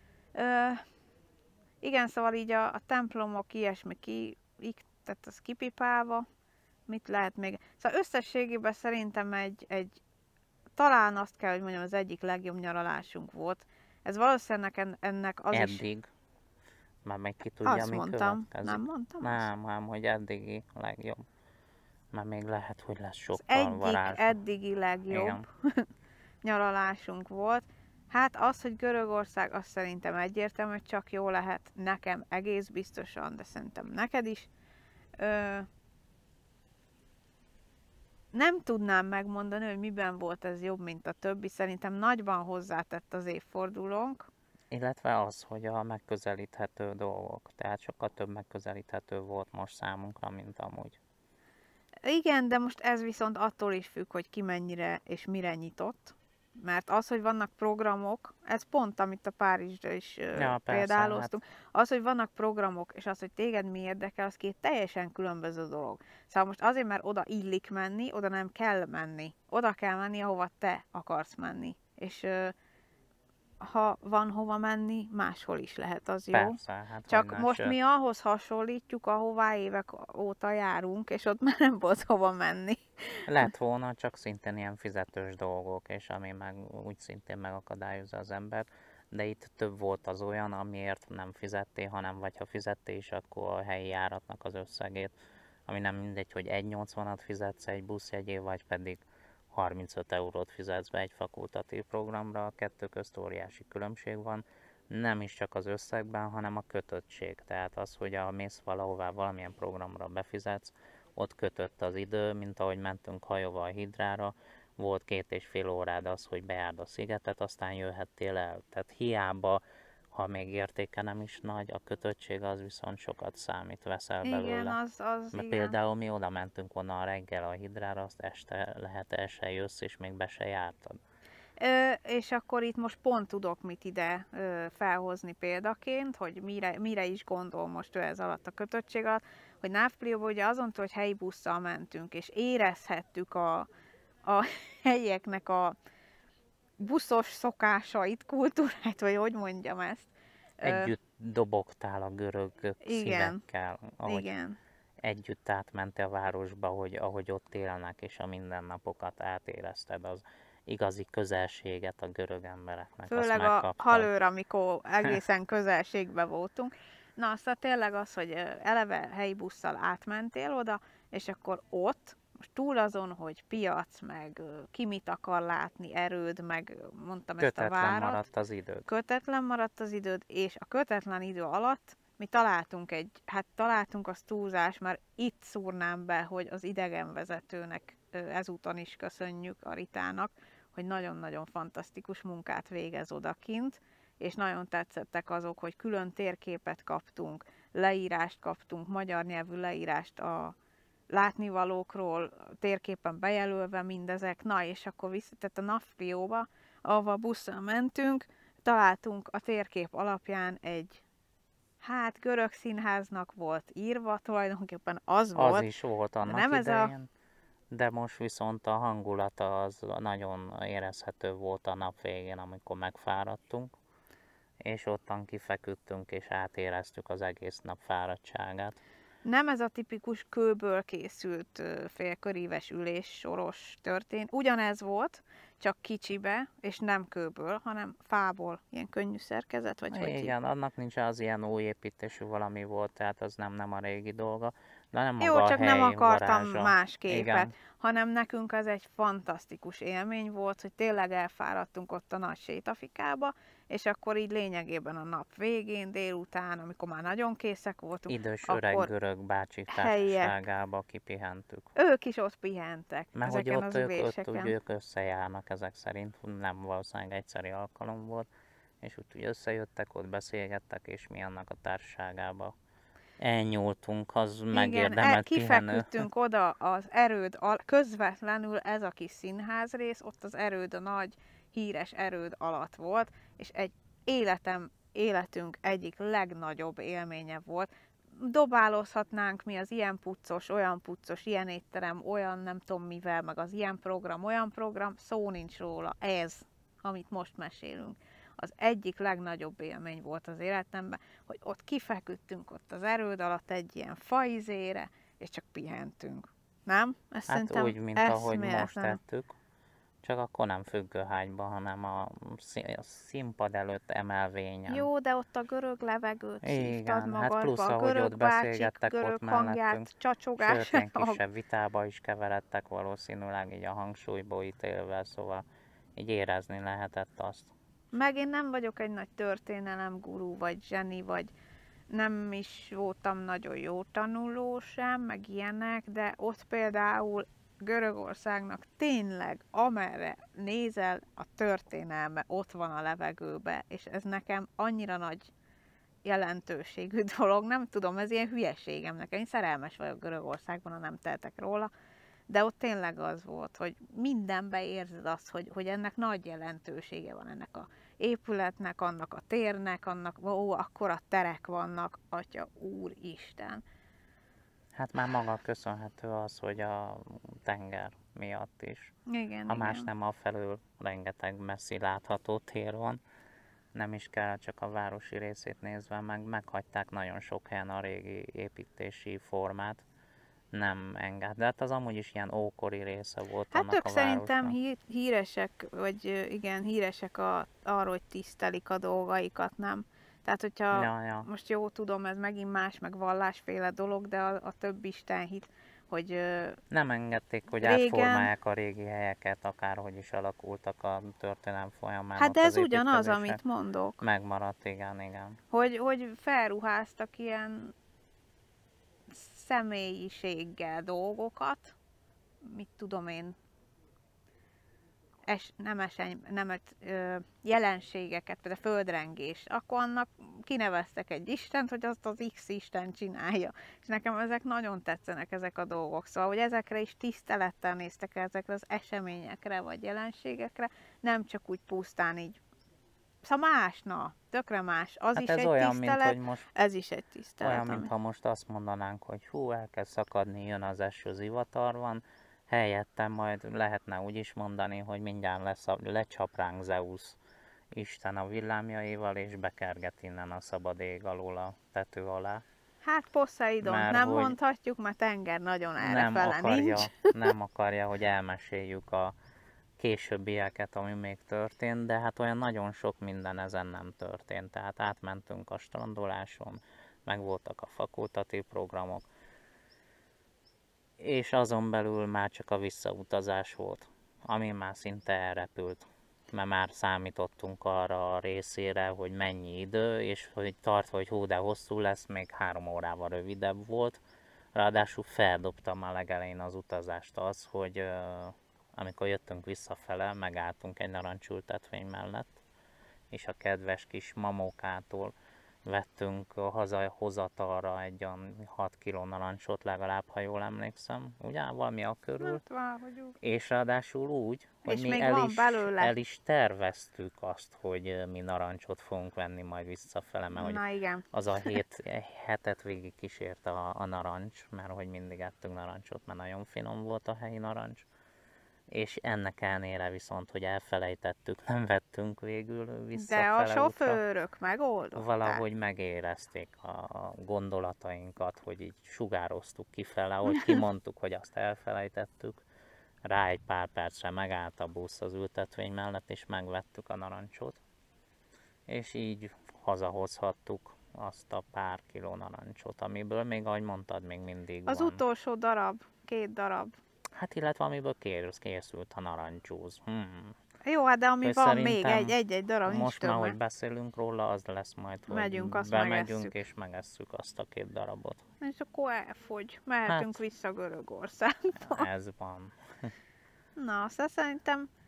Igen, szóval így a templomok, ilyesmi tehát az kipipálva, mit lehet még. Szóval összességében szerintem talán azt kell, hogy mondjam, az egyik legjobb nyaralásunk volt. Ez valószínűleg ennek az is... Eddig. Már meg ki tudja, Azt mi mondtam, következik. nem mondtam azt? Nem, hogy eddigi legjobb. Már még lehet, hogy lesz Az sokkal egyik varázs. eddigi legjobb nyaralásunk volt. Hát az, hogy Görögország, azt szerintem egyértelmű, hogy csak jó lehet. Nekem egész biztosan, de szerintem neked is. Nem tudnám megmondani, hogy miben volt ez jobb, mint a többi. Szerintem nagyban hozzátett az évfordulónk. Illetve az, hogy a megközelíthető dolgok. Tehát sokkal több megközelíthető volt most számunkra, mint amúgy. Igen, de most ez viszont attól is függ, hogy ki mennyire és mire nyitott. Mert az, hogy vannak programok, ez pont, amit a Párizsra is példáloztunk, az, hogy vannak programok, és az, hogy téged mi érdekel, az két teljesen különböző dolog. Szóval most azért, mert oda illik menni, oda nem kell menni. Oda kell menni, ahova te akarsz menni. És ha van hova menni, máshol is lehet, az jó. Persze, hát csak most mi ahhoz hasonlítjuk, ahová évek óta járunk, és ott már nem volt hova menni. Lett volna, csak szintén ilyen fizetős dolgok, és ami meg úgy szintén megakadályozza az embert, de itt több volt az olyan, amiért nem fizettél, hanem vagy ha fizettél is, akkor a helyi járatnak az összegét, ami nem mindegy, hogy 1,80-at fizetsz egy buszjegyér, vagy pedig 35 eurót fizetsz be egy fakultatív programra, a kettő közt óriási különbség van, nem is csak az összegben, hanem a kötöttség, tehát az, hogy mész valahová valamilyen programra befizetsz, ott kötött az idő, mint ahogy mentünk hajóval a Hidrára, volt 2,5 órád az, hogy bejárd a szigetet, aztán jöhettél el. Tehát hiába, ha még értéke nem is nagy, a kötöttség az viszont sokat számít, veszel belőle. Igen, az Mert igen. például mi oda mentünk volna a reggel a Hidrára, azt este lehet el se jössz, és még be se jártad. És akkor itt most pont tudok mit ide felhozni példaként, hogy mire is gondol most ő ez alatt a kötöttség alatt, hogy Návplióban ugye azontól, hogy helyi busszal mentünk, és érezhettük a helyieknek a buszos szokásait, kultúráit, vagy hogy mondjam ezt. Együtt dobogtál a görög szívekkel, ahogy igen. együtt átmentél a városba, ahogy ott élnek, és a mindennapokat átérezted, az igazi közelséget a görög embereknek. Főleg a halőr, amikor egészen közelségben voltunk. Na, szóval tényleg az, hogy eleve helyi busszal átmentél oda, és akkor ott, most túl azon, hogy piac, meg ki mit akar látni, erőd, meg mondtam kötetlen ezt a várat. maradt az időd. Kötetlen maradt az időd, és a kötetlen idő alatt mi találtunk az túlzás, mert itt szúrnám be, hogy az idegenvezetőnek ezúton is köszönjük, a Ritának, hogy nagyon-nagyon fantasztikus munkát végez odakint, és nagyon tetszettek azok, hogy külön térképet kaptunk, leírást kaptunk, magyar nyelvű leírást a látnivalókról, térképen bejelölve mindezek. Na, és akkor visszatett a Návplióba, ahova busszal mentünk, találtunk a térkép alapján egy görög színháznak volt írva, tulajdonképpen az volt. Az is volt annak nem idején, de most viszont a hangulata az nagyon érezhető volt a nap végén, amikor megfáradtunk, és ottan kifeküdtünk, és átéreztük az egész nap fáradtságát. Nem ez a tipikus kőből készült félköríves ülés soros történet. Ugyanez volt, csak kicsibe, és nem kőből, hanem fából, ilyen könnyű szerkezet, vagy hogy igen, annak nincs az ilyen új építésű valami volt, tehát az nem a régi dolga. De nem jó, maga csak a nem akartam varázsa. más képet, Igen. hanem nekünk az egy fantasztikus élmény volt, hogy tényleg elfáradtunk ott a nagy sétafikába, és akkor így lényegében a nap végén, délután, amikor már nagyon készek voltunk, idős öreg görög bácsik társaságába kipihentük. Ők is ott pihentek. Mert hogy ott ők összejárnak ezek szerint, nem valószínűleg egyszeri alkalom volt, és úgy összejöttek, ott beszélgettek, és mi annak a társaságába elnyúltunk, az megérdemelt pihenő. Kifeküdtünk oda az erőd, közvetlenül ez a kis színházrész, ott az erőd, a nagy híres erőd alatt volt, és egy életünk egyik legnagyobb élménye volt. Dobálózhatnánk mi az ilyen puccos, ilyen étterem, olyan nem tudom mivel, meg az ilyen program, olyan program, szó nincs róla. Ez, amit most mesélünk, az egyik legnagyobb élmény volt az életemben, hogy ott kifeküdtünk ott az erőd alatt egy ilyen faizére, és csak pihentünk. Nem? Ezt Hát úgy, mint ahogy most tettük, csak akkor nem függőhágyban, hanem a színpad előtt emelvényen. Jó, de ott a görög levegőt szívtad magadba, hát plusz, a ahogy görög ott beszélgettek görög ott mellettünk, hangját, csacsogás. sőt, ilyen kisebb vitába is keveredtek valószínűleg így a hangsúlyból ítélve, szóval így érezni lehetett azt. Meg én nem vagyok egy nagy történelemgurú, vagy zseni, vagy nem is voltam nagyon jó tanuló sem, meg ilyenek, de ott például Görögországnak tényleg, amerre nézel, a történelme ott van a levegőbe, és ez nekem annyira nagy jelentőségű dolog, nem tudom, ez ilyen hülyeségem nekem, én szerelmes vagyok Görögországban, ha nem tehetek róla, de ott tényleg az volt, hogy mindenben érzed azt, hogy ennek nagy jelentősége van, ennek a épületnek, annak a térnek, annak, akkora terek vannak, Atya Úristen. Hát már maga köszönhető az, hogy a tenger miatt is. Igen, ha más nem, afelől rengeteg messzi látható tér van. Nem is kell csak a városi részét nézve, meghagyták nagyon sok helyen a régi építési formát. Nem enged. De hát az amúgy is ilyen ókori része volt hát annak a városnak. szerintem híresek, vagy igen, híresek arról, hogy tisztelik a dolgaikat, nem? Tehát, hogyha most jó tudom, ez megint más, meg vallásféle dolog, de a több istenhit, hogy nem engedték, hogy átformálják a régi helyeket, akárhogy is alakultak a történelem folyamán. Hát de ez ugyanaz, amit mondok. Megmaradt, igen. Hogy felruháztak ilyen személyiséggel dolgokat, mit tudom én, jelenségeket, például földrengés, akkor annak kineveztek egy istent, hogy azt az X isten csinálja. És nekem ezek nagyon tetszenek, ezek a dolgok. Szóval, hogy ezekre is tisztelettel néztek ezekre az eseményekre, vagy jelenségekre, nem csak úgy pusztán így. Szóval tökre más. Az hát is ez egy olyan, tisztelet, mint, hogy most, ez is egy tisztelet. Olyan, mintha most azt mondanánk, hogy elkezd szakadni, jön az eső, zivatar van, helyette majd lehetne úgy is mondani, hogy mindjárt lecsap ránk Zeus Isten a villámjaival, és bekerget innen a szabad ég alól a tető alá. Hát Poseidon nem mondhatjuk, mert tenger nagyon errefele nincs. Nem akarja, hogy elmeséljük a későbbieket, ami még történt, de hát olyan nagyon sok minden ezen nem történt. Tehát átmentünk a strandoláson, meg voltak a fakultatív programok, és azon belül már csak a visszautazás volt, ami már szinte elrepült, mert már számítottunk arra a részére, hogy mennyi idő, és hogy hogy de hosszú lesz, még 3 órával rövidebb volt. Ráadásul feldobtam a legelején az utazást az, hogy amikor jöttünk visszafele, megálltunk egy narancsültetvény mellett, és a kedves kis mamókától vettünk hazahozatalra egy olyan 6 kg narancsot legalább, ha jól emlékszem, ugye? Valami a körül. És ráadásul úgy, hogy és mi el is terveztük azt, hogy mi narancsot fogunk venni majd visszafele, mert hogy az a hetet végig kísérte a narancs, mert hogy mindig ettünk narancsot, mert nagyon finom volt a helyi narancs. És ennek ellenére viszont, hogy elfelejtettük, nem vettünk végül visszafele. De a sofőrök megoldották. Valahogy megérezték a gondolatainkat, hogy így sugároztuk kifele, ahogy kimondtuk, hogy azt elfelejtettük. Rá egy pár percre megállt a busz az ültetvény mellett, és megvettük a narancsot. És így hazahozhattuk azt a pár kiló narancsot, amiből még, ahogy mondtad, még mindig az van. Az utolsó darab, 2 darab. Hát illetve amiből készült a narancsúz. Jó, hát de ami van még, egy darab most már, hogy beszélünk róla, az lesz majd, hogy bemegyünk és megesszük azt a 2 darabot. És akkor elfogy. Mehetünk vissza Görögországba. Ez van. Na, szóval szerintem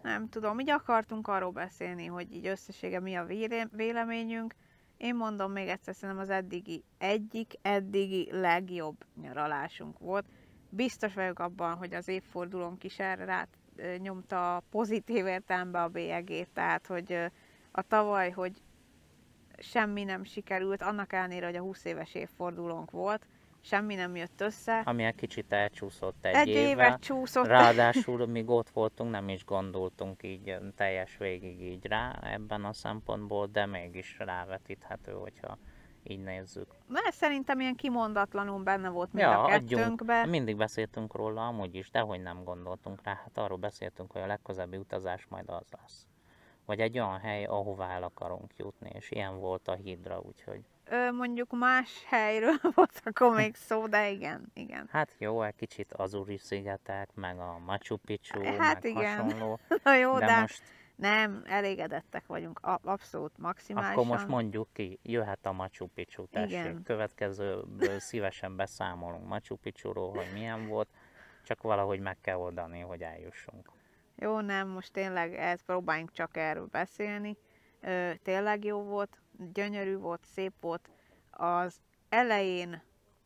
nem tudom, így akartunk arról beszélni, hogy így összessége mi a véleményünk. Én mondom még egyszer, szerintem az egyik eddigi legjobb nyaralásunk volt. Biztos vagyok abban, hogy az évfordulónk is erre rá nyomta pozitív értelembe a bélyegét, tehát hogy a tavaly, hogy semmi nem sikerült, annak ellenére, hogy a 20 éves évfordulónk volt, semmi nem jött össze. Ami egy kicsit elcsúszott Egy évvel. évet csúszott. Ráadásul, míg ott voltunk, nem is gondoltunk így teljes végig így rá ebben a szempontból, de mégis rávetíthető, hogyha így nézzük. Mert szerintem ilyen kimondatlanul benne volt mind a kettőnkben. Mindig beszéltünk róla amúgy is, de hogy nem gondoltunk rá. Hát arról beszéltünk, hogy a legközelebbi utazás majd az lesz. Vagy egy olyan hely, ahová el akarunk jutni, és ilyen volt a hídra, úgyhogy... Mondjuk más helyről volt akkor még szó, de igen. Hát jó, egy kicsit Azuri-szigetek, meg a Machu Picchu, Hát meg igen. hasonló. Na jó, de most... nem, elégedettek vagyunk, abszolút maximálisan. Akkor most mondjuk ki, jöhet a Machu Picchu, tessék. Igen. Következőből szívesen beszámolunk Machu Picchuról, hogy milyen volt, csak valahogy meg kell oldani, hogy eljussunk. Jó, nem, most tényleg próbáljunk csak erről beszélni. Tényleg jó volt, gyönyörű volt, szép volt. Az elején,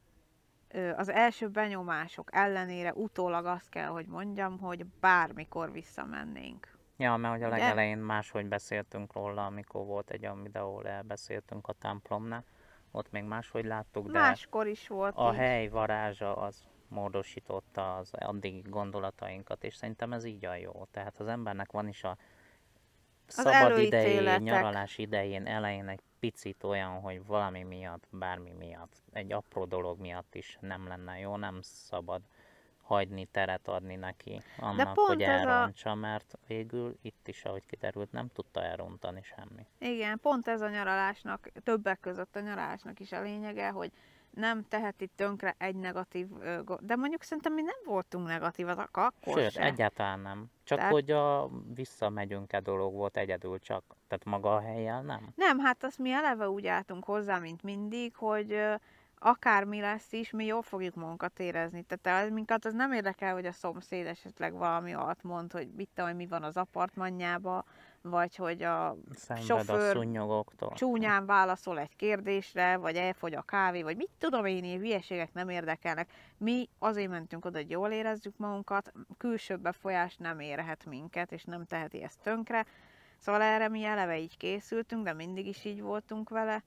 az első benyomások ellenére utólag azt kell, hogy mondjam, hogy bármikor visszamennénk. Ja, mert hogy a legelején máshogy beszéltünk róla, amikor volt egy olyan videó, ahol elbeszéltünk a templomnál. Ott még máshogy láttuk, de máskor is volt a így. hely varázsa az módosította az addigi gondolatainkat, és szerintem ez így a jó. Tehát az embernek van is a szabad idején, nyaralás idején, elején egy picit olyan, hogy valami miatt, bármi miatt, egy apró dolog miatt is nem lenne jó, nem szabad hagyni, teret adni neki annak, hogy elrontsa, mert végül itt is, ahogy kiderült, nem tudta elrontani semmi. Igen, pont ez a nyaralásnak, többek között a nyaralásnak is a lényege, hogy nem teheti tönkre egy negatív, de mondjuk szerintem mi nem voltunk negatívak akkor. Sőt, egyáltalán nem. Csak tehát... hogy a visszamegyünk-e dolog volt egyedül csak, tehát maga a helyen nem? Nem, hát azt mi eleve úgy álltunk hozzá, mint mindig, hogy akármi lesz is, mi jól fogjuk magunkat érezni. Tehát minket az nem érdekel, hogy a szomszéd esetleg valami alatt mond, hogy mi van az apartmanjába, vagy hogy a sofőr csúnyán válaszol egy kérdésre, vagy elfogy a kávé, vagy mit tudom én, ilyen hülyeségek nem érdekelnek. Mi azért mentünk oda, hogy jól érezzük magunkat, külső befolyás nem érhet minket, és nem teheti ezt tönkre. Szóval erre mi eleve így készültünk, de mindig is így voltunk vele.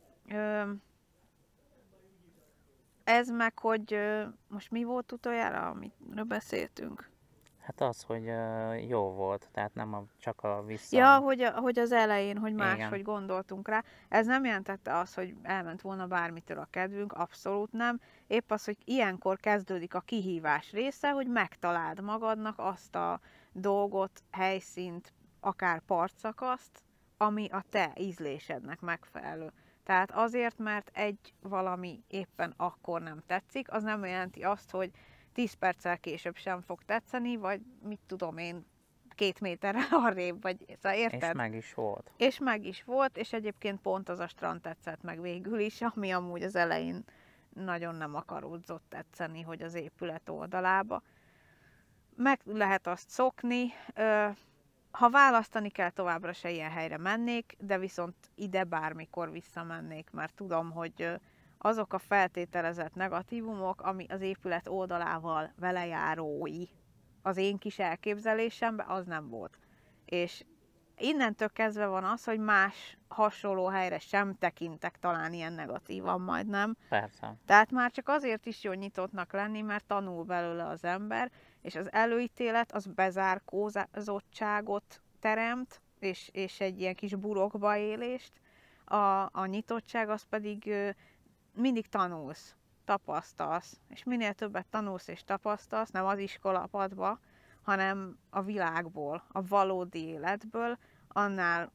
Ez meg, hogy most mi volt utoljára, amiről beszéltünk? Hát az, hogy jó volt, tehát nem csak a vissza... Ja, hogy az elején, hogy máshogy gondoltunk rá. Ez nem jelentette azt, hogy elment volna bármitől a kedvünk, abszolút nem. Épp az, hogy ilyenkor kezdődik a kihívás része, hogy megtaláld magadnak azt a dolgot, helyszínt, akár partszakaszt, ami a te ízlésednek megfelelő. Tehát azért, mert egy valami éppen akkor nem tetszik, az nem jelenti azt, hogy 10 perccel később sem fog tetszeni, vagy mit tudom én, 2 méterre arrébb, vagy szóval érted? És meg is volt. És meg is volt, és egyébként pont az a strand tetszett meg végül is, ami amúgy az elején nagyon nem akaródzott tetszeni, hogy az épület oldalába. Meg lehet azt szokni, ha választani kell, továbbra se ilyen helyre mennék, de viszont ide bármikor visszamennék, mert tudom, hogy azok a feltételezett negatívumok, ami az épület oldalával velejárói az én kis elképzelésemben, az nem volt. És innentől kezdve van az, hogy más hasonló helyre sem tekintek talán ilyen negatívan majd, nem? Persze. Tehát már csak azért is jó nyitottnak lenni, mert tanul belőle az ember, és az előítélet az bezárkózottságot teremt, és egy ilyen kis burokba élést. A nyitottság az pedig mindig tanulsz, tapasztalsz, és minél többet tanulsz és tapasztalsz, nem az iskolapadba, hanem a világból, a valódi életből, annál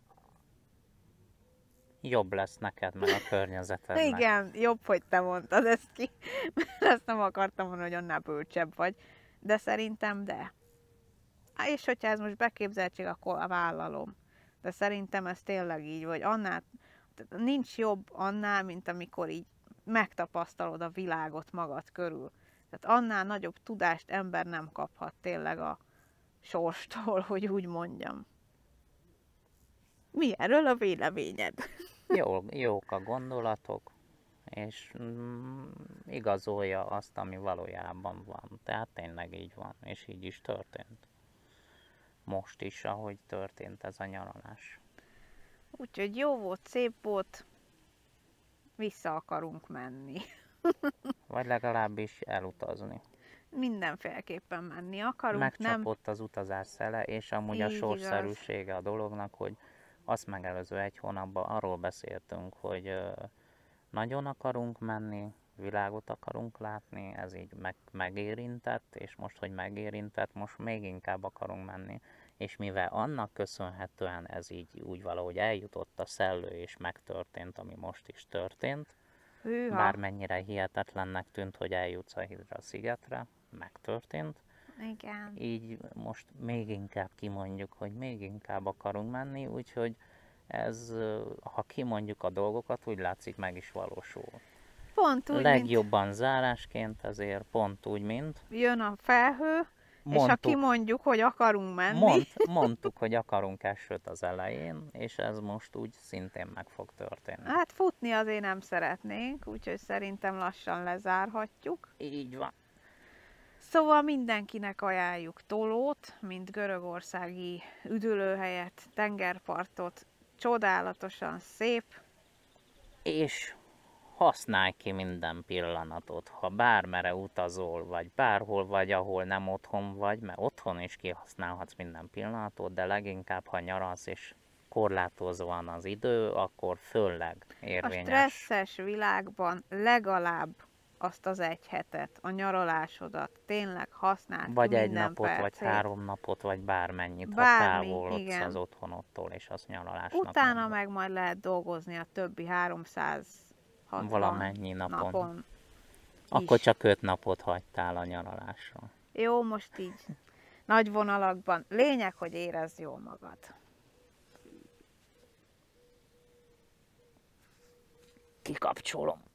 jobb lesz neked, meg a környezetednek. Igen, jobb, hogy te mondtad ezt ki, mert ezt nem akartam mondani, hogy annál bölcsebb vagy, de szerintem de. És hogyha ez most beképzeltség, akkor vállalom. De szerintem ez tényleg így, vagy annál, nincs jobb annál, mint amikor így megtapasztalod a világot magad körül. Tehát annál nagyobb tudást ember nem kaphat tényleg a sorstól, hogy úgy mondjam. Mi erről a véleményed? Jók a gondolatok, és igazolja azt, ami valójában van. Tehát tényleg így van, és így is történt. Most is, ahogy történt ez a nyaralás. Úgyhogy jó volt, szép volt, vissza akarunk menni. Vagy legalábbis elutazni. Mindenféleképpen menni akarunk, Megcsapott az utazás szele, és amúgy a Így sorszerűsége a dolognak, hogy azt megelőző 1 hónapban arról beszéltünk, hogy nagyon akarunk menni, világot akarunk látni, ez így megérintett, és most, hogy megérintett, most még inkább akarunk menni. És mivel annak köszönhetően ez így úgy valahogy eljutott a szellő, és megtörtént, ami most is történt, hűha, bármennyire hihetetlennek tűnt, hogy eljutsz a Hidra szigetre, megtörtént, igen. így most még inkább kimondjuk, hogy még inkább akarunk menni, úgyhogy ez, ha kimondjuk a dolgokat, úgy látszik meg is valósul. Pont úgy, Legjobban zárásként ezért pont úgy, mint jön a felhő, és ha kimondjuk, hogy akarunk menni. Mondtuk, hogy akarunk esőt az elején, és ez most úgy szintén meg fog történni. Hát futni azért nem szeretnénk, úgyhogy szerintem lassan lezárhatjuk. Így van. Szóval mindenkinek ajánljuk Tolót, mint görögországi üdülőhelyet, tengerpartot, csodálatosan szép. És használj ki minden pillanatot, ha bármere utazol, vagy bárhol vagy, ahol nem otthon vagy, mert otthon is kihasználhatsz minden pillanatot, de leginkább, ha nyaralsz és korlátozva van az idő, akkor főleg érvényes. A stresszes világban legalább azt az 1 hetet, a nyaralásodat tényleg használd vagy ki 1 minden napot, percét. vagy 3 napot, vagy bármennyit, Bármi, ha távolodsz igen. az otthonottól, és az nyaralásnak Utána mondod. meg majd lehet dolgozni a többi 360 valamennyi napon. Akkor is. csak 5 napot hagytál a nyaralásra. Jó, most így nagy vonalakban. Lényeg, hogy érezd jól magad. Kikapcsolom.